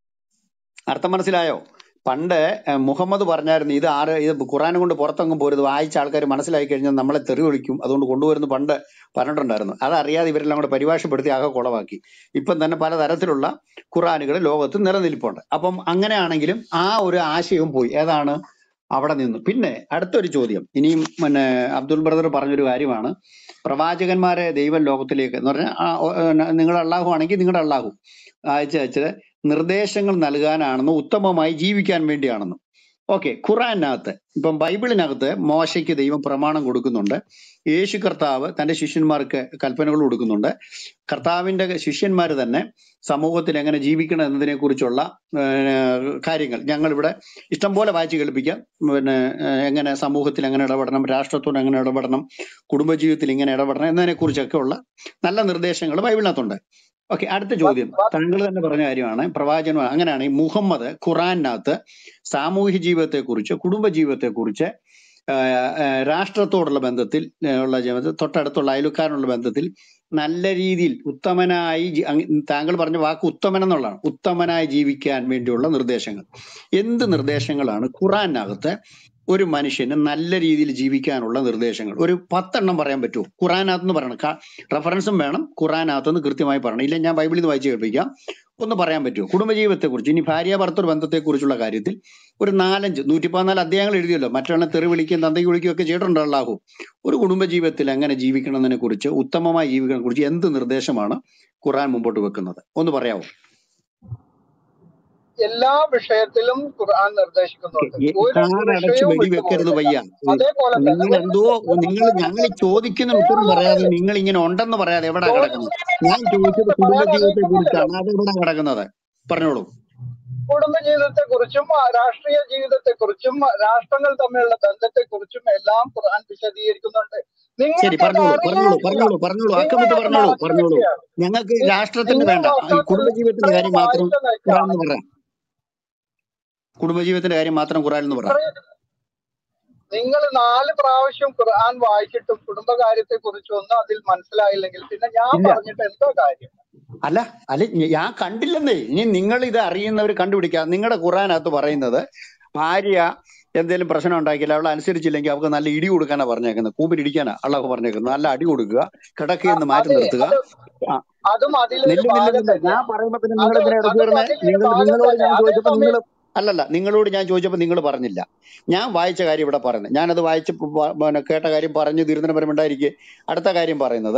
അർത്ഥം മനസ്സിലായോ? പണ്ട് ഏഹ്, മുഹമ്മദ് പറഞ്ഞായിരുന്നു ഇത് ആര് ഇത് ഖുറാനെ കൊണ്ട് പുറത്തെങ്ങും പോരുത്, വായിച്ച ആൾക്കാർ മനസ്സിലാക്കി കഴിഞ്ഞാൽ നമ്മളെ തെറി വിളിക്കും, അതുകൊണ്ട് കൊണ്ടുവരുന്നു പണ്ട് പറഞ്ഞിട്ടുണ്ടായിരുന്നു. അതറിയാതെ ഇവരെല്ലാം കൂടെ പരിഭാഷപ്പെടുത്തി ആകെ കുളവാക്കി. ഇപ്പം തന്നെ പലതരത്തിലുള്ള ഖുറാനുകൾ ലോകത്ത് നിലനിൽപ്പുണ്ട്. അപ്പം അങ്ങനെയാണെങ്കിലും ആ ഒരു ആശയവും പോയി. ഏതാണ്? അവിടെ നിന്നു. പിന്നെ അടുത്തൊരു ചോദ്യം, ഇനിയും പിന്നെ അബ്ദുൾ ബ്രദർ പറഞ്ഞൊരു കാര്യമാണ്, പ്രവാചകന്മാരെ ദൈവം ലോകത്തിലേക്ക് എന്ന് പറഞ്ഞാൽ നിങ്ങൾ അള്ളാഹു ആണെങ്കിൽ നിങ്ങളുടെ അള്ളാഹു അയച്ച അയച്ചത് നിർദ്ദേശങ്ങൾ നൽകാനാണെന്നും ഉത്തമമായി ജീവിക്കാൻ വേണ്ടിയാണെന്നും. ഓക്കെ, ഖുറാനകത്ത് ഇപ്പം ബൈബിളിനകത്ത് മോശയ്ക്ക് ദൈവം പ്രമാണം കൊടുക്കുന്നുണ്ട്, യേശു കർത്താവ് തന്റെ ശിഷ്യന്മാർക്ക് കൽപ്പനകൾ കൊടുക്കുന്നുണ്ട്, കർത്താവിന്റെ ശിഷ്യന്മാർ തന്നെ സമൂഹത്തിൽ എങ്ങനെ ജീവിക്കണം എന്നതിനെ കുറിച്ചുള്ള കാര്യങ്ങൾ ഞങ്ങളിവിടെ ഇഷ്ടംപോലെ വായിച്ച് കേൾപ്പിക്കാം. പിന്നെ ഏഹ്, എങ്ങനെ സമൂഹത്തിൽ എങ്ങനെ ഇടപെടണം, രാഷ്ട്രത്തോട് എങ്ങനെ ഇടപെടണം, കുടുംബജീവിതത്തിൽ ഇങ്ങനെ ഇടപെടണം എന്നതിനെ കുറിച്ചൊക്കെ ഉള്ള നല്ല നിർദ്ദേശങ്ങൾ ബൈബിളിനകത്തുണ്ട്. ഓക്കെ, അടുത്ത ചോദ്യം താങ്കൾ തന്നെ പറഞ്ഞ കാര്യമാണ്, പ്രവാചകൻ അങ്ങനെയാണ് ഈ മുഹമ്മദ് ഖുറാനകത്ത് സാമൂഹ്യ ജീവിതത്തെ കുറിച്ച്, കുടുംബ ജീവിതത്തെ കുറിച്ച്, രാഷ്ട്രത്തോടുള്ള ബന്ധത്തിൽ ഏഹ്, ഉള്ള ജീവിതത്തിൽ, തൊട്ടടുത്തുള്ള അയൽക്കാരനുള്ള ബന്ധത്തിൽ നല്ല രീതിയിൽ ഉത്തമനായി ജി- അങ്ങ് താങ്കൾ പറഞ്ഞ വാക്ക് ഉത്തമൻ എന്നുള്ളതാണ്, ഉത്തമനായി ജീവിക്കാൻ വേണ്ടിയുള്ള നിർദ്ദേശങ്ങൾ. എന്ത് നിർദ്ദേശങ്ങളാണ് ഖുറാനകത്ത് ഒരു മനുഷ്യന് നല്ല രീതിയിൽ ജീവിക്കാനുള്ള നിർദ്ദേശങ്ങൾ? ഒരു പത്തെണ്ണം പറയാൻ പറ്റുമോ ഖുറാനകത്ത് നിന്ന് പറയണം? റെഫറൻസും വേണം, ഖുറാനകത്തുനിന്ന് കൃത്യമായി പറയണം. ഇല്ല ഞാൻ ബൈബിളിൽ നിന്ന് വായിച്ച് കേൾപ്പിക്കാം. ഒന്ന് പറയാൻ പറ്റുമോ കുടുംബജീവിതത്തെ കുറിച്ച്? ഇനി ഭാര്യ ഭർത്തൃ ബന്ധത്തെക്കുറിച്ചുള്ള കാര്യത്തിൽ ഒരു നാലഞ്ച് നൂറ്റി പതിനാല് അധ്യായങ്ങൾ എഴുതിയല്ലോ, മറ്റുള്ള തെറി വിളിക്കുകയും തന്തയ്ക്ക് വിളിക്കുകയും ഒക്കെ ചെയ്തിട്ടുണ്ട് അല്ലാഹു. ഒരു കുടുംബജീവിതത്തിൽ എങ്ങനെ ജീവിക്കണം എന്നതിനെ കുറിച്ച്, ഉത്തമമായി ജീവിക്കണം കുറിച്ച് എന്ത് നിർദ്ദേശമാണ് ഖുറാൻ മുമ്പോട്ട് വെക്കുന്നത്? ഒന്ന് പറയാമോ? എല്ലാ വിഷയത്തിലും ഖുർആൻ ഓക്കെ, നിർദ്ദേശിക്കുന്നുണ്ട്. ഒരു കാറടച്ച് വിഷയവും വെടിവെക്കരുത് വിട്ടുപോകുന്നില്ല. വയ്യ. അതേപോലെ തന്നെ നിങ്ങൾ ഒരു എന്തോ മിനിറ്റ് ഒരു നിങ്ങൾ മിനിറ്റ് ഞങ്ങൾ ഈ ഒരു ചോദിക്കുന്നതിന് മിനിറ്റ് ഉത്തരം ദൈവം പറയാതെ പറയട്ടെ. നിങ്ങൾ ഇങ്ങനെ ഉണ്ടെന്ന് പറയാതെ എവിടാ കിടക്കുന്നത്? ചോദിക്കുന്നതിന് ഞാൻ ഉത്തരം ചോദിച്ചത് പറയട്ടെ. പറയാൻ കുടുംബജീവിതത്തെ അറിയിക്കുന്നില്ലല്ലോ. കുറിച്ചാണ്, അത് എവിടാ കിടക്കുന്നത്? പറഞ്ഞോളൂ. കുടുംബജീവിതത്തെ കുറിച്ചും രാഷ്ട്രീയ ജീവിതത്തെ കുറിച്ചും രാഷ്ട്രങ്ങൾ തമ്മിലുള്ള ബന്ധത്തെ കുറിച്ചും എല്ലാം ഖുർആൻ വിശദീകരിക്കുന്നുണ്ട്. ശരി, നിങ്ങൾക്ക് അത് പറഞ്ഞോളൂ പറഞ്ഞോളൂ അറിയുകയില്ല. പറഞ്ഞോളൂ പറഞ്ഞോളൂ നിങ്ങൾ അക്കമിട്ട് അത് പറഞ്ഞോളൂ മറച്ചു പറഞ്ഞോളൂ. വെക്കുകയാണ്. ഞങ്ങൾക്ക് നി- രാഷ്ട്രത്തിന്റെ നിങ്ങൾ വേണ്ട, ഈ മക്കൾക്ക് കുടുംബജീവിതത്തിന്റെ ഇത്രയും കാര്യം മാത്രം വായിച്ച ഖുറാൻ എന്ന് നിൽക്കുകയാണ്. പറയാം. കുടുംബജീവിതത്തിന്റെ കാര്യം മാത്രം ഖുറാൻ എന്ന് പറയാം. ഇത്രയും നിങ്ങൾ നാല് പ്രാവശ്യം ഖുർആൻ വായിച്ചിട്ടും കുടുംബകാര്യത്തെ കുറിച്ചൊന്നും അതിൽ മനസ്സിലായില്ലെങ്കിൽ പിന്നെ ഞാൻ ഇല്ല പറഞ്ഞിട്ട് എന്തോ കാര്യം? അല്ല അല്ല ഞ- ഞാൻ കണ്ടില്ലെന്നേ. ഇനി നിങ്ങൾ ഇത് അറിയുന്നവർ കണ്ടുപിടിക്കാം. നിങ്ങളുടെ ഖുറാനകത്ത് പറയുന്നത് ഭാര്യ എന്തെങ്കിലും പ്രശ്നം ഉണ്ടാക്കിയില്ല, അവളെ അനുസരിച്ചില്ലെങ്കിൽ അവൾക്ക് നല്ല ഇടി കൊടുക്കാനാ പറഞ്ഞേക്കുന്നത്, കൂപ്പിലിടിക്കാനാ അള്ളാഹു പറഞ്ഞേക്കുന്നത്. നല്ല അടി കൊടുക്കുക, കിടക്കയിൽ നിന്ന് മാറ്റി അതെ, നിർത്തുക. അത് ആ, അതും അതിലൊരു നില്ല നില്ല ഭാഗം നില്ല ഞാൻ തന്നെയാണ്. പറയുമ്പോ പിന്നെ നിങ്ങൾ അത് എന്തിനാ എടുത്തു അതും വരുന്നേ? അതിലൊരു നിങ്ങൾ ഭാഗം നിങ്ങളോട് തന്നെ. ഞാൻ ചോദിച്ചപ്പോ നിങ്ങൾ അതേസമയം അല്ലല്ല നിങ്ങളോട് ഞാൻ ചോദിച്ചപ്പോ നിങ്ങൾ പറഞ്ഞില്ല. ഞാൻ വായിച്ച കാര്യം ഇവിടെ പറയുന്നത്, ഞാനത് വായിച്ച് പ- പ- പിന്നെ കേട്ട കാര്യം പറഞ്ഞു തീരുന്നതിന് പരം ഉണ്ടായിരിക്കെ അടുത്ത കാര്യം പറയുന്നത്,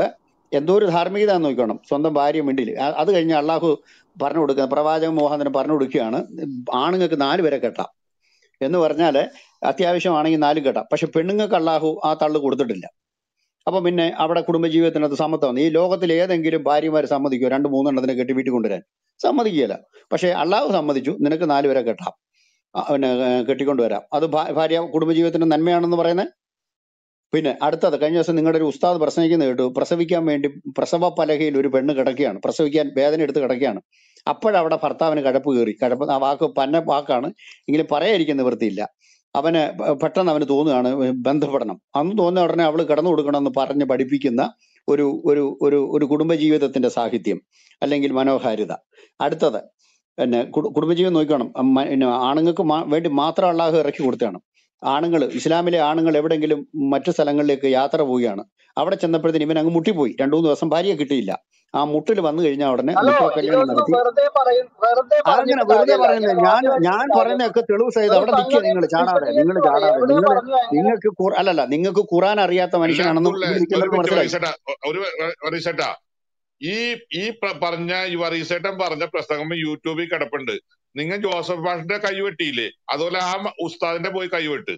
എന്തോ ഒരു ധാർമ്മികത നോക്കണം. സ്വന്തം ഭാര്യ മിണ്ടിൽ അത് കഴിഞ്ഞ് അള്ളാഹു പറഞ്ഞു കൊടുക്കുക, പ്രവാചക മോഹനന് പറഞ്ഞു കൊടുക്കുകയാണ്, ആണുങ്ങൾക്ക് നാല് പേരെ കെട്ടാം എന്ന് പറഞ്ഞാല് അത്യാവശ്യമാണെങ്കിൽ നാലും കെട്ടാം. പക്ഷെ പെണ്ണുങ്ങൾക്ക് അള്ളാഹു ആ തള്ളു കൊടുത്തിട്ടില്ല. അപ്പൊ പിന്നെ അവിടെ കുടുംബജീവിതത്തിനകത്ത് സമ്മതം. ഈ ലോകത്തിൽ ഏതെങ്കിലും ഭാര്യമാർ സമ്മതിക്കുമോ രണ്ട് മൂന്നെണ്ണത്തിനെ കെട്ടി വീട്ടിൽ കൊണ്ടുവരാൻ? സമ്മതിക്കുകയില്ല. പക്ഷെ അള്ളാഹു സമ്മതിച്ചു, നിനക്ക് നാല് പേരെ കെട്ടാം, ആ, പിന്നെ ഏർ കെട്ടിക്കൊണ്ടുവരാം. അത് ഭാ- ഭാര്യ കുടുംബജീവിതത്തിന് നന്മയാണെന്ന് പറയുന്നത്. പിന്നെ അടുത്തത്, കഴിഞ്ഞ ദിവസം നിങ്ങളുടെ ഒരു ഉസ്താദ് പ്രസംഗിക്കുന്ന കേട്ടു, പ്രസവിക്കാൻ വേണ്ടി പ്രസവ പലകയിൽ ഒരു പെണ്ണ് കിടക്കുകയാണ്, പ്രസവിക്കാൻ വേദന എടുത്ത് കിടക്കുകയാണ്. അപ്പോഴവിടെ ഭർത്താവിന് കഴപ്പ് കയറി. കഴപ്പ് ആ വാക്ക് പന്ന വാക്കാണ്, എങ്കിലും പറയാതിരിക്കാൻ നിവൃത്തിയില്ല. അവന് പ- പെട്ടെന്ന് അവന് തോന്നുകയാണ് ബന്ധപ്പെടണം. അന്ന് തോന്നുന്ന ഉടനെ അവള് കിടന്നു കൊടുക്കണമെന്ന് പറഞ്ഞ് പഠിപ്പിക്കുന്ന ഒരു ഒരു ഒരു ഒരു കുടുംബജീവിതത്തിന്റെ സാഹിത്യം അല്ലെങ്കിൽ മനോഹാരിത. അടുത്തത് പിന്നെ കുടു- കുടുംബജീവിതം നോക്കണം. അമ്മ- പിന്നെ ആണുങ്ങൾക്ക് മാ- വേണ്ടി മാത്രം അള്ളാഹു ഇറക്കി കൊടുത്തതാണ്. ആണുങ്ങൾ, ഇസ്ലാമിലെ ആണുങ്ങൾ എവിടെങ്കിലും മറ്റു സ്ഥലങ്ങളിലേക്ക് യാത്ര പോവുകയാണ്. അവിടെ ചെന്നപ്പോഴത്തേന് ഇവൻ അങ്ങ് മുട്ടിപ്പോയി. രണ്ടു മൂന്ന് ദിവസം ഭാര്യയെ കിട്ടിയില്ല. ആ മുട്ടിൽ വന്നു കഴിഞ്ഞാൽ ഉടനെ ഹലോ, മുത്തോ കല്യാണം ഇതൊന്നും നടത്തി. വെറുതെ പറയും വെറുതെ അതങ്ങനെ പറഞ്ഞിട്ട് വെറുതെ കാര്യമല്ല. പറയുന്നത്, ഇങ്ങനെ ഞാൻ വാചകം ഞാൻ അടിച്ചിട്ട് കാര്യമൊന്നുമില്ല. പറയുന്നതൊക്കെ തെളിവ് സഹിതം ഒരു അവിടെ നിൽക്കുക. സംഗതി നിങ്ങൾ ചാടാതെ, നിങ്ങൾ വിശദീകരിച്ച് പറയും. ചാടാതെ, എവിടെ നിങ്ങൾ പറഞ്ഞു അങ്ങനെ? നിങ്ങൾക്ക് ഖുർ- അല്ലല്ല നിങ്ങൾക്ക് ഖുറാൻ അറിയാത്ത അല്ല മനുഷ്യനാണെന്ന് അബ്ദുള്ള, ഇവിടെ ഒരു ഇരിക്കുന്നത് മിനിറ്റ് മനസ്സിലായി. വറീസേട്ടാ, ഒരു വറീസേട്ടാ, ഈ ഈ പ്ര- പറഞ്ഞ ഈ വറീസേട്ടൻ പറഞ്ഞ പ്രസംഗം യൂട്യൂബിൽ കിടപ്പുണ്ട്. നിങ്ങൾ ജോസഫ് പാഷിന്റെ കൈവെട്ടിയില്ലേ, അതുപോലെ ആ മ- ഉസ്താദിന്റെ പോയി കൈവെട്ട്,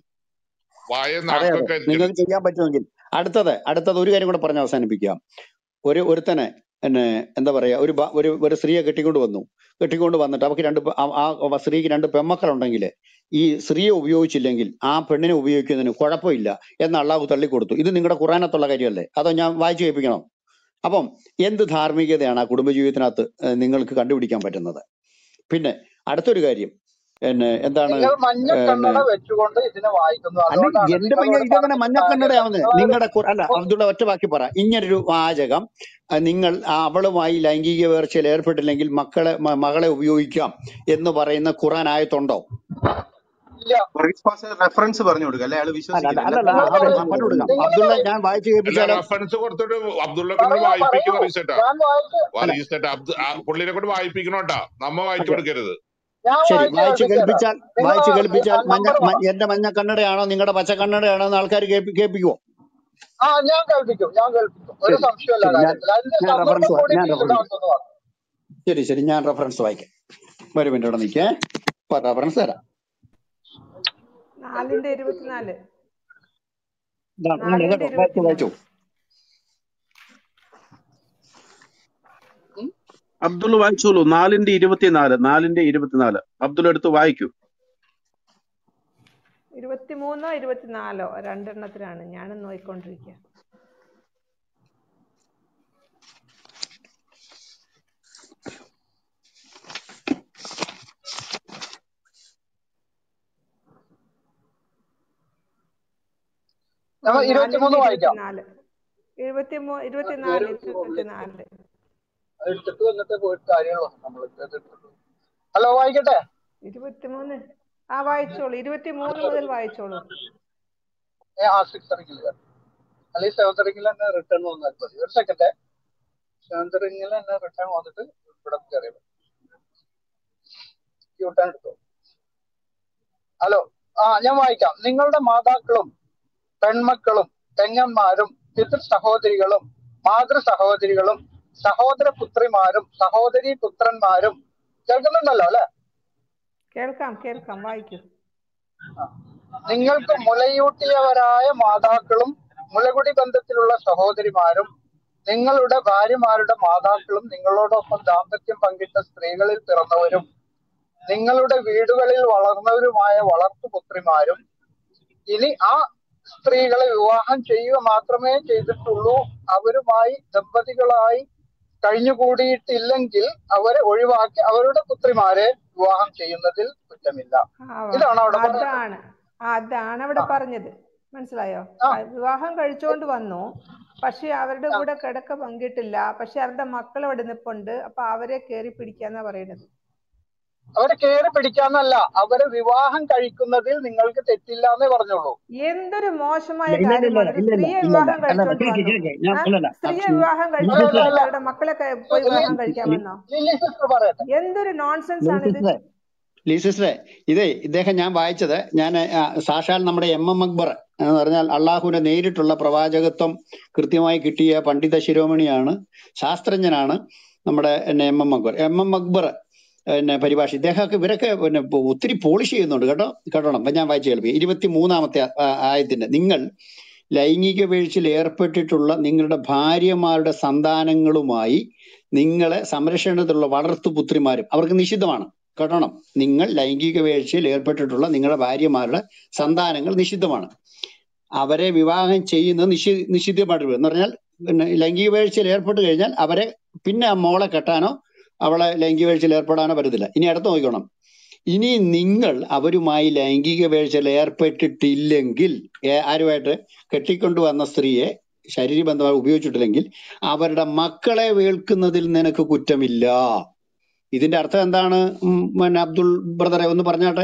വായ അതെ അതെ, നാക്കൊക്കെ അരിച്ചിട്ട്. നിങ്ങൾക്ക് ചെയ്യാൻ പറ്റുമെങ്കിൽ. അടുത്തത് അടുത്തത് ഒരു കാര്യം കൂടെ പറഞ്ഞ് അവസാനിപ്പിക്കാം. ഒരു ഒരുത്തനെ എന്നെ എന്താ പറയാ, ഒരു ബ- ഒരു ഒരു സ്ത്രീയെ കെട്ടിക്കൊണ്ട് വന്നു. കെട്ടിക്കൊണ്ട് വന്നിട്ട് അവർക്ക് രണ്ട് പെ- ആ ആ സ്ത്രീക്ക് രണ്ട് പെമ്മക്കളുണ്ടെങ്കിൽ ഈ സ്ത്രീയെ ഉപയോഗിച്ചില്ലെങ്കിൽ ആ പെണ്ണിനെ ഉപയോഗിക്കുന്നതിന് കുഴപ്പമില്ല എന്ന് അള്ളാഹു തള്ളിക്കൊടുത്തു. ഇത് നിങ്ങളുടെ ഖുറാനത്തുള്ള കാര്യമല്ലേ? അതോ ഞാൻ വായിച്ചു കേൾപ്പിക്കണം? അപ്പം എന്ത് ധാർമ്മികതയാണ് ആ കുടുംബജീവിതത്തിനകത്ത് ഏഹ്, നിങ്ങൾക്ക് കണ്ടുപിടിക്കാൻ പറ്റുന്നത്? പിന്നെ അടുത്തൊരു കാര്യം എന്നെ എന്താണ് നിങ്ങൾ മഞ്ഞ ഏഹ്, കണ്ണട വെച്ചുകൊണ്ട് ഇതിനെ വായിക്കുന്നു. അല്ല അതുകൊണ്ടാണ് എന്റെ പയ്യ നിങ്ങളോട് ഇതെങ്ങനെ പറഞ്ഞിട്ട് കാര്യമില്ല. മഞ്ഞക്കണ്ണടയാവുന്നത്? നിങ്ങൾ നിങ്ങളുടെ ഖുർ- അല്ല അബ്ദുള്ള ഒറ്റ ബാക്കി പറ. ഇങ്ങനൊരു വാചകം ആ, നിങ്ങൾ ആ അവളുമായി ലൈംഗിക വേർച്ചയിൽ ഏർപ്പെട്ടില്ലെങ്കിൽ മക്കളെ മ- മകളെ ഉപയോഗിക്കാം എന്ന് പറയുന്ന ഖുറാൻ ആയത്തുണ്ടോ? ഇല്ല. വർഗീസ് പാസ്റ്റർ റെഫറൻസ് പറഞ്ഞു കൊടുക്കുക, അല്ലെ അയാൾ അല്ല അല്ല വിശ്വസിക്കില്ല. അല്ലല്ല എല്ലാത്തിനും നിങ്ങൾ അതെ റെഫറൻസ് പറയും, പറഞ്ഞു കൊടുക്കുക. കൊടുക്കാം. നിങ്ങൾ അബ്ദുള്ള പറയും. ഞാൻ വായിച്ചു അല്ല കേൾപ്പിച്ചാലോ? റെഫറൻസ് കൊടുത്തിട്ട് അബ്ദുള്ളക്ക് പറയൂ വായിപ്പിക്ക് പറയൂ. വറീസേട്ടാ, ഞാൻ വായിച്ച് അല്ല വറീസേട്ടാ അബ്ദു ആ പുള്ളിനെ കൊണ്ട് വായിപ്പിക്കണോട്ടാ, നമ്മ വായിച്ചു ഓക്കെ, കൊടുക്കരുത്. ഞാൻ ശരി. വായിച്ച് വായിച്ചു കേൾപ്പിച്ചു തരാം. കേൾപ്പിച്ചാൽ നിങ്ങൾ വായിച്ചു കേൾപ്പിച്ചാൽ മഞ്ഞ നമ്പർ പറ. മ- എന്റെ മഞ്ഞ കണ്ണടയാണോ നിങ്ങളുടെ പച്ച കണ്ണടയാണോ എന്ന് ആൾക്കാർ കേൾപ്പി കേൾപ്പിക്കുവോ? ആ ഞാൻ കേൾപ്പിക്കും, ഞാൻ കേൾപ്പിക്കും. ഒരു ശരി സംശയമല്ല ശരി, ഞാൻ കാര്യത്തിൽ. അതിന്റെ ഞാൻ സന്ദർഭം റെഫറൻസ് കൂടി ഞാൻ റെഫറൻസ് ഇതാക്കുന്നു പറഞ്ഞു. ശരി ശരി, ഞാൻ റെഫറൻസ് വായിക്കാം. ഒരു മിനിറ്റ് ഇവിടെ നിൽക്കേ, റെഫറൻസ് തരാം. നാലിന്റെ ഇരുപത്തിനാല് ഇതാണ് ഇതാണ് നാലിന്റെ കേട്ടോ, വായിച്ചു വായിച്ചു. ഇരുപത്തിമൂന്ന് അബ്ദുള്ള വായിച്ചോളൂ. നാലിന്റെ ഇരുപത്തിനാല് നാലിന്റെ ഇരുപത്തിനാല് അബ്ദുള്ള എടുത്ത് വായിക്കൂ. ഇരുപത്തിമൂന്നോ ഇരുപത്തിനാലോ രണ്ടെണ്ണത്തിനാണ് ഞാനും നോക്കിക്കൊണ്ടിരിക്കുക. ആ നമ്മൾ നാലിന്റെ ഇരുപത്തിമൂന്ന് വായിക്കാം. ഇരുപത്തിനാല് ഇരുപത്തിമൂ ആ, ഇരുപത്തിനാല് വേറെ ഒരു മുകളിലേക്ക് ഇരുപത്തിനാല് അത് എടുത്തിട്ട് വന്നിട്ട് പോയിട്ട് കാര്യമുള്ളൂ. നമ്മൾ ഹലോ വായിക്കട്ടെ. ഇരുപത്തിമൂന്ന് ആ വായിച്ചോളൂ. ഇരുപത്തിമൂന്ന് മുതൽ വായിച്ചോളൂ. ഏ, ആ സിക്സ് തറിക്കില്ല അല്ലെങ്കിൽ സെവൻ തറിക്കിൽ തന്നെ റിട്ടേൺ വന്നാൽ മതി. ഒരു സെക്കൻഡ്. സെവൻ തറിക്കിൽ തന്നെ റിട്ടേൺ വന്നിട്ട് ഇവിടെ കയറിയത് റിട്ടേൺ എടുത്തു. ഹലോ, ആ ഞാൻ വായിക്കാം. നിങ്ങളുടെ മാതാക്കളും പെൺമക്കളും പെങ്ങന്മാരും പിതൃ സഹോദരികളും മാതൃ സഹോദരികളും സഹോദര പുത്രിമാരും സഹോദരി പുത്രന്മാരും കേൾക്കുന്നുണ്ടല്ലോ അല്ലെ? കേൾക്കാം കേൾക്കാം വായിക്കൂ. നിങ്ങൾക്ക് മുലയൂട്ടിയവരായ മാതാക്കളും മുലകുടി ബന്ധത്തിലുള്ള സഹോദരിമാരും നിങ്ങളുടെ ഭാര്യമാരുടെ മാതാക്കളും നിങ്ങളോടൊപ്പം ദാമ്പത്യം പങ്കിട്ട സ്ത്രീകളിൽ പിറന്നവരും നിങ്ങളുടെ വീടുകളിൽ വളർന്നവരുമായ വളർത്തുപുത്രിമാരും ഇനി ആ സ്ത്രീകളെ വിവാഹം ചെയ്യുക മാത്രമേ ചെയ്തിട്ടുള്ളൂ, അവരുമായി ദമ്പതികളായി കഴിഞ്ഞുകൂടിയിട്ടില്ലെങ്കിൽ അവരെ ഒഴിവാക്കി അവരുടെ പുത്രിമാരെ വിവാഹം ചെയ്യുന്നതിൽ കുറ്റമില്ല. ആ, ഇതാണ് അവിടെ പറയുന്നത്. അതാണ് അതാണ് അവിടെ പറഞ്ഞത്. മനസ്സിലായോ? ആ ക- വിവാഹം കഴിച്ചോണ്ട് വന്നു, പക്ഷെ അവരുടെ ആ. കൂടെ കിടക്ക പങ്കിട്ടില്ല, പക്ഷെ അവരുടെ മക്കൾ അവിടെ നിൽപ്പുണ്ട്, അപ്പൊ അവരെ കയറി പിടിക്കാന്നാ പറയുന്നത്. അവരെ കയറി പിടിക്കാന്നല്ല, അവരെ വിവാഹം കഴിക്കുന്നതിൽ നിങ്ങൾക്ക് തെറ്റില്ല എന്നേ പറഞ്ഞുള്ളൂ. എന്തൊരു മോശമായ ഇല്ല ഇല്ല ഇല്ല കാര്യമാണ്. ഒരു ഇല്ല ഇല്ല സ്ത്രീയെ ഇല്ല ഇല്ല വിവാഹം അല്ലല്ല കഴിച്ചോണ്ട് കേക്ക് വന്നു, കേക്ക് ഞാൻ ആ അല്ലല്ല സ്ത്രീയെ അബ്സു- വിവാഹം അല്ല കഴിച്ചോണ്ട് അല്ല വന്നിട്ട് അല്ല അവരുടെ മക്കളെ ക- പോയി വിവാഹം കഴിക്കാൻ ലീ- വന്നോ? ലില്ലി സിസ്റ്റർ പറയട്ടെ. എന്തൊരു നോൺസെൻസ് ലീ ആണിത്. സിസ്റ്ററെ ലീ സിസ്റ്ററെ ഇതേ ഇദ്ദേഹം ഞാൻ വായിച്ചത്, ഞാൻ സാക്ഷാൽ നമ്മുടെ എം എം അക്ബർ എന്ന് പറഞ്ഞാൽ അള്ളാഹുവിന്റെ നേരിട്ടുള്ള പ്രവാചകത്വം കൃത്യമായി കിട്ടിയ പണ്ഡിത ശിരോമണിയാണ്, ശാസ്ത്രജ്ഞനാണ് നമ്മുടെ എന്നെ M M Akbar. M M Akbar പിന്നെ പരിഭാഷ ഇദ്ദേഹമൊക്കെ ഇവരൊക്കെ പിന്നെ ഒത്തിരി പോളിഷ് ചെയ്യുന്നുണ്ട് കേട്ടോ. കേട്ടോണം. അപ്പൊ ഞാൻ വായിച്ചു കേൾപ്പിക്കാം. ഇരുപത്തി മൂന്നാമത്തെ ആയത്തിന്റെ, നിങ്ങൾ ലൈംഗിക വീഴ്ചയിൽ ഏർപ്പെട്ടിട്ടുള്ള നിങ്ങളുടെ ഭാര്യമാരുടെ സന്താനങ്ങളുമായി നിങ്ങളെ സംരക്ഷണത്തിലുള്ള വളർത്തുപുത്രിമാരും അവർക്ക് നിഷിദ്ധമാണ്. കേട്ടോണം. നിങ്ങൾ ലൈംഗിക വീഴ്ചയിൽ ഏർപ്പെട്ടിട്ടുള്ള നിങ്ങളുടെ ഭാര്യമാരുടെ സന്താനങ്ങൾ നിഷിദ്ധമാണ്. അവരെ വിവാഹം ചെയ്യുന്നത് നിഷി നിഷിദ്ധമായിട്ട് എന്ന് പറഞ്ഞാൽ പിന്നെ ലൈംഗിക വീഴ്ചയിൽ ഏർപ്പെട്ട് കഴിഞ്ഞാൽ അവരെ പിന്നെ ആ മോളെ കെട്ടാനോ അവളെ ലൈംഗിക വീഴ്ചയിൽ ഏർപ്പെടാനോ പറ്റത്തില്ല. ഇനി അടുത്ത് നോക്കണം. ഇനി നിങ്ങൾ അവരുമായി ലൈംഗിക വീഴ്ചയിൽ ഏർപ്പെട്ടിട്ടില്ലെങ്കിൽ, ആരുമായിട്ട് കെട്ടിക്കൊണ്ടുവന്ന സ്ത്രീയെ ശരീരബന്ധമായി ഉപയോഗിച്ചിട്ടില്ലെങ്കിൽ അവരുടെ മക്കളെ വേൾക്കുന്നതിൽ നിനക്ക് കുറ്റമില്ല. ഇതിന്റെ അർത്ഥം എന്താണ്? പിന്നെ അബ്ദുൾ ബ്രദറെ ഒന്ന് പറഞ്ഞാട്ടെ.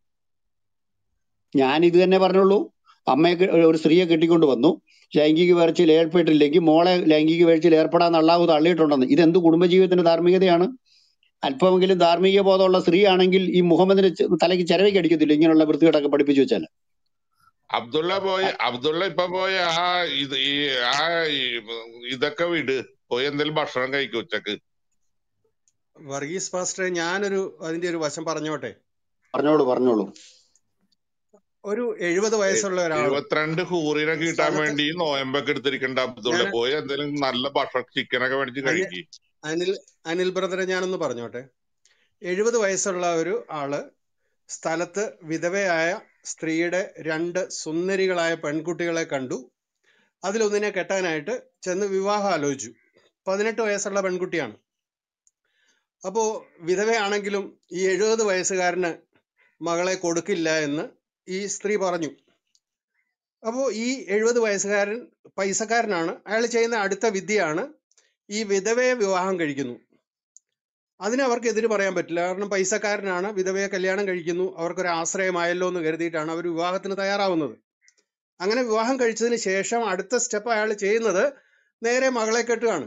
ഞാൻ ഇത് തന്നെ പറഞ്ഞുള്ളൂ. അമ്മയെ ഒരു സ്ത്രീയെ കെട്ടിക്കൊണ്ട് വന്നു, ലൈംഗിക വീഴ്ചയിൽ ഏർപ്പെട്ടില്ലെങ്കിൽ മോളെ ലൈംഗിക വീഴ്ചയിൽ ഏർപ്പെടാൻ അള്ളാഹു തള്ളിയിട്ടുണ്ടെന്ന്. ഇതെന്ത് കുടുംബജീവിതത്തിന്റെ ധാർമ്മികതയാണ്? അല്പമെങ്കിലും ധാർമ്മിക ബോധമുള്ള സ്ത്രീ ആണെങ്കിൽ ഈ മുഹമ്മദിന് തലയ്ക്ക് ചിരവയ്ക്ക് അടിക്കത്തില്ല ഇങ്ങനെയുള്ള വൃത്തികേടൊക്കെ പഠിപ്പിച്ചു വെച്ചാൽ. അബ്ദുള്ള പോയി അബ്ദുള്ള ഇപ്പൊ പോയി ആ ഇത് ഈ ആ ഇതൊക്കെ വിട്, പോയി എന്തെങ്കിലും ഭക്ഷണം കഴിക്കും ഉച്ചക്ക്. വർഗീസ് പാസ്റ്ററെ, ഞാനൊരു അതിന്റെ ഒരു വശം പറഞ്ഞോട്ടെ. പറഞ്ഞോളൂ പറഞ്ഞോളൂ. ഒരു എഴുപത് വയസ്സുള്ള ഒരാൾ എഴുപത്തിരണ്ട് ഹൂറിനെ കിട്ടാൻ വേണ്ടി നോയമ്പൊക്കെ എടുത്തിരിക്കണ്ട അബ്ദുള്ള, പോയി എന്തെങ്കിലും നല്ല ഭക്ഷണം ചിക്കനൊക്കെ മേടിച്ച് കഴിക്കും. അനിൽ അനിൽ ബ്രദറെ, ഞാനൊന്ന് പറഞ്ഞോട്ടെ. എഴുപത് വയസ്സുള്ള ഒരു ആള് സ്ഥലത്ത് വിധവയായ സ്ത്രീയുടെ രണ്ട് സുന്ദരികളായ പെൺകുട്ടികളെ കണ്ടു. അതിലൊന്നിനെ കെട്ടാനായിട്ട് ചെന്ന് വിവാഹം ആലോചിച്ചു. പതിനെട്ട് വയസ്സുള്ള പെൺകുട്ടിയാണ്. അപ്പോ വിധവയാണെങ്കിലും ഈ എഴുപത് വയസ്സുകാരന് മകളെ കൊടുക്കില്ല എന്ന് ഈ സ്ത്രീ പറഞ്ഞു. അപ്പോൾ ഈ എഴുപത് വയസ്സുകാരൻ പൈസക്കാരനാണ്. അയാൾ ചെയ്യുന്ന അടുത്ത വിദ്യയാണ് ഈ വിധവയെ വിവാഹം കഴിക്കുന്നു. അതിന് അവർക്ക് എതിര് പറയാൻ പറ്റില്ല. കാരണം പൈസക്കാരനാണ്, വിധവയെ കല്യാണം കഴിക്കുന്നു, അവർക്കൊരു ആശ്രയമായല്ലോ എന്ന് കരുതിയിട്ടാണ് അവർ വിവാഹത്തിന് തയ്യാറാവുന്നത്. അങ്ങനെ വിവാഹം കഴിച്ചതിന് ശേഷം അടുത്ത സ്റ്റെപ്പ് അയാൾ ചെയ്യുന്നത് നേരെ മകളെ കെട്ടുകയാണ്.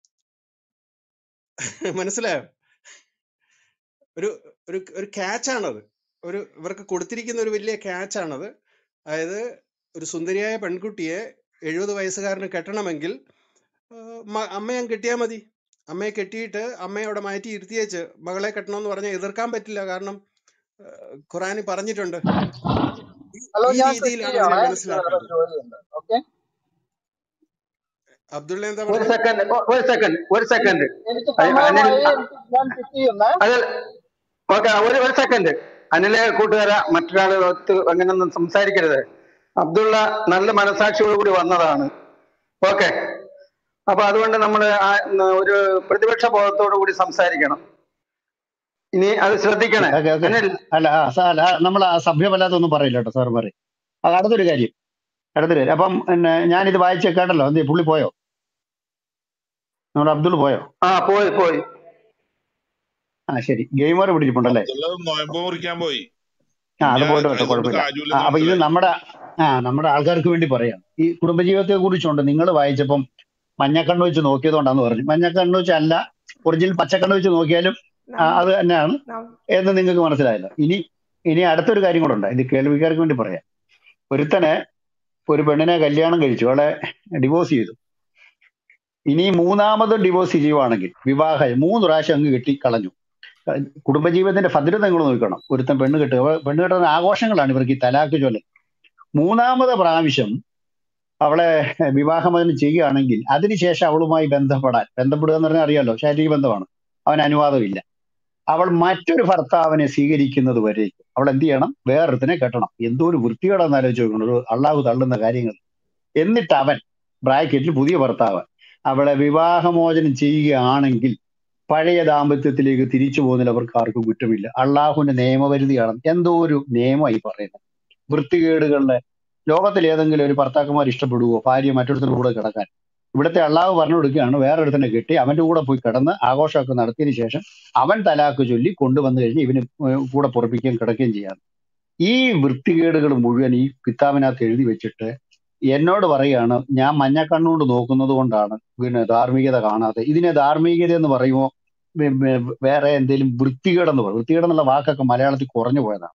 മനസ്സിലായോ? ഒരു ഒരു ഒരു ക്യാച്ചാണത്. ഒരു ഇവർക്ക് കൊടുത്തിരിക്കുന്ന ഒരു വലിയ ക്യാച്ചാണത്. അതായത് ഒരു സുന്ദരിയായ പെൺകുട്ടിയെ എഴുപത് വയസ്സുകാരന് കെട്ടണമെങ്കിൽ അമ്മയെ കെട്ടിയാൽ മതി. അമ്മയെ കെട്ടിയിട്ട് അമ്മയെ അവിടെ മാറ്റി ഇരുത്തിയേച്ച് മകളെ കെട്ടണമെന്ന് പറഞ്ഞാൽ എതിർക്കാൻ പറ്റില്ല. കാരണം ഖുറാനിൽ പറഞ്ഞിട്ടുണ്ട്. ഈ രീതിയിലാണ് അതിനെ മനസ്സിലാക്കുന്നത്. അബ്ദുള്ള എന്താ ഒരു സെക്കൻഡ് ഒരു സെക്കൻഡ് ഒരു സെക്കൻഡ് ഓക്കെ ഒരു ഒരു സെക്കൻഡ് അനിലെ കൂട്ടുകാര, മറ്റൊരാൾ അങ്ങനെയൊന്നും സംസാരിക്കരുത്. അബ്ദുള്ള നല്ല മനസാക്ഷിയോടുകൂടി വന്നതാണ്. ഓക്കെ, അപ്പൊ അതുകൊണ്ട് നമ്മൾ ഒരു പ്രതിപക്ഷ ബോധത്തോടു കൂടി സംസാരിക്കണം. ഇനി അത് ശ്രദ്ധിക്കണേ. അല്ല, നമ്മൾ സഭ്യമല്ലാത്തൊന്നും പറയില്ല കേട്ടോ സാർ. പറയും അത് അടുത്തൊരു കാര്യം അടുത്തൊരു കാര്യം അപ്പം പിന്നെ ഞാനിത് വായിച്ച കേട്ടല്ലോ. എന്ത് പുള്ളി പോയോ? നമ്മുടെ അബ്ദുൾ പോയോ? ആ പോയി പോയി ആ ശരി. ഗെയിമർ പിടിച്ചിട്ടുണ്ടല്ലേ? പോയി. ആ അത് പോയിട്ട് കേട്ടോ, കുഴപ്പമില്ല. ആ അപ്പൊ ഇത് നമ്മുടെ ആ നമ്മുടെ ആൾക്കാർക്ക് വേണ്ടി പറയാം. ഈ കുടുംബജീവിതത്തെ കുറിച്ചുണ്ട്. നിങ്ങൾ വായിച്ചപ്പം മഞ്ഞക്കണ്ണ് വെച്ച് നോക്കിയതുകൊണ്ടാന്ന് പറഞ്ഞു. മഞ്ഞക്കണ്ണ് വെച്ചല്ല, ഒറിജിനൽ പച്ചക്കണ്ണ് വെച്ച് നോക്കിയാലും അത് തന്നെയാണ് എന്ന് നിങ്ങൾക്ക് മനസ്സിലായല്ലോ. ഇനി ഇനി അടുത്തൊരു കാര്യം കൂടെ ഉണ്ട്. ഇത് കേൾവിക്കാർക്ക് വേണ്ടി പറയാം. ഒരുത്തനെ ഒരു പെണ്ണിനെ കല്യാണം കഴിച്ചു, അവളെ ഡിവോഴ്സ് ചെയ്തു. ഇനി മൂന്നാമത് ഡിവോഴ്സ് ചെയ്യുവാണെങ്കിൽ വിവാഹം മൂന്ന് പ്രാവശ്യം അങ്ങ് കെട്ടി കളഞ്ഞു. കുടുംബജീവിതത്തിന്റെ ഭദ്രത നിങ്ങൾ നോക്കണം. ഒരുത്തൻ പെണ്ണ് കെട്ടുക, പെണ്ണ് കെട്ടുന്ന ആഘോഷങ്ങളാണ് ഇവർക്ക് ഈ തലാക്ക് ചൊല്ലൽ. മൂന്നാമത് പ്രാവശ്യം അവളെ വിവാഹമോചനം ചെയ്യുകയാണെങ്കിൽ അതിനുശേഷം അവളുമായി ബന്ധപ്പെടാൻ, ബന്ധപ്പെടുക എന്ന് പറഞ്ഞാൽ അറിയാലോ, ശാരീരിക ബന്ധമാണ്, അവന് അനുവാദമില്ല. അവൾ മറ്റൊരു ഭർത്താവിനെ സ്വീകരിക്കുന്നത് വരേക്കും അവൾ എന്ത് ചെയ്യണം? വേറൊരുത്തിനെ കെട്ടണം. എന്തോ ഒരു വൃത്തികേടാന്ന് ആലോചിച്ച് നോക്കണം, ഒരു അള്ളാഹു തള്ളുന്ന കാര്യങ്ങൾ. എന്നിട്ട് അവൻ ബ്രാക്കറ്റിൽ പുതിയ ഭർത്താവ് അവളെ വിവാഹമോചനം ചെയ്യുകയാണെങ്കിൽ പഴയ ദാമ്പത്യത്തിലേക്ക് തിരിച്ചു പോകുന്നതിൽ അവർക്ക് ആർക്കും കുറ്റമില്ല. അള്ളാഹുവിന്റെ നിയമപരിധിയാണ്. എന്തോ ഒരു നിയമമായി പറയുന്നത്. വൃത്തികേടുകളുടെ ലോകത്തിൽ ഏതെങ്കിലും ഒരു ഭർത്താക്കന്മാർ ഇഷ്ടപ്പെടുവോ ഭാര്യ മറ്റൊരുത്തിന്റെ കൂടെ കിടക്കാൻ? ഇവിടുത്തെ അള്ളാഹു പറഞ്ഞു കൊടുക്കുകയാണ്, വേറൊരുത്തനെ കെട്ടി അവന്റെ കൂടെ പോയി കിടന്ന് ആഘോഷമൊക്കെ നടത്തിയതിനു ശേഷം അവൻ തലാക്ക് ചൊല്ലി കൊണ്ടുവന്നു കഴിഞ്ഞ് ഇവന് കൂടെ പൊറപ്പിക്കുകയും കിടക്കുകയും ചെയ്യാം. ഈ വൃത്തികേടുകൾ മുഴുവൻ ഈ കിതാബിനകത്ത് എഴുതി വെച്ചിട്ട് എന്നോട് പറയുകയാണ് ഞാൻ മഞ്ഞക്കണ്ണുകൊണ്ട് നോക്കുന്നത് കൊണ്ടാണ് പിന്നെ ധാർമ്മികത കാണാതെ. ഇതിനെ ധാർമ്മികത എന്ന് പറയുമോ വേറെ എന്തെങ്കിലും വൃത്തികേടെന്ന് പറയും? വൃത്തികേടെന്നുള്ള വാക്കൊക്കെ മലയാളത്തിൽ കുറഞ്ഞു പോയതാണ്.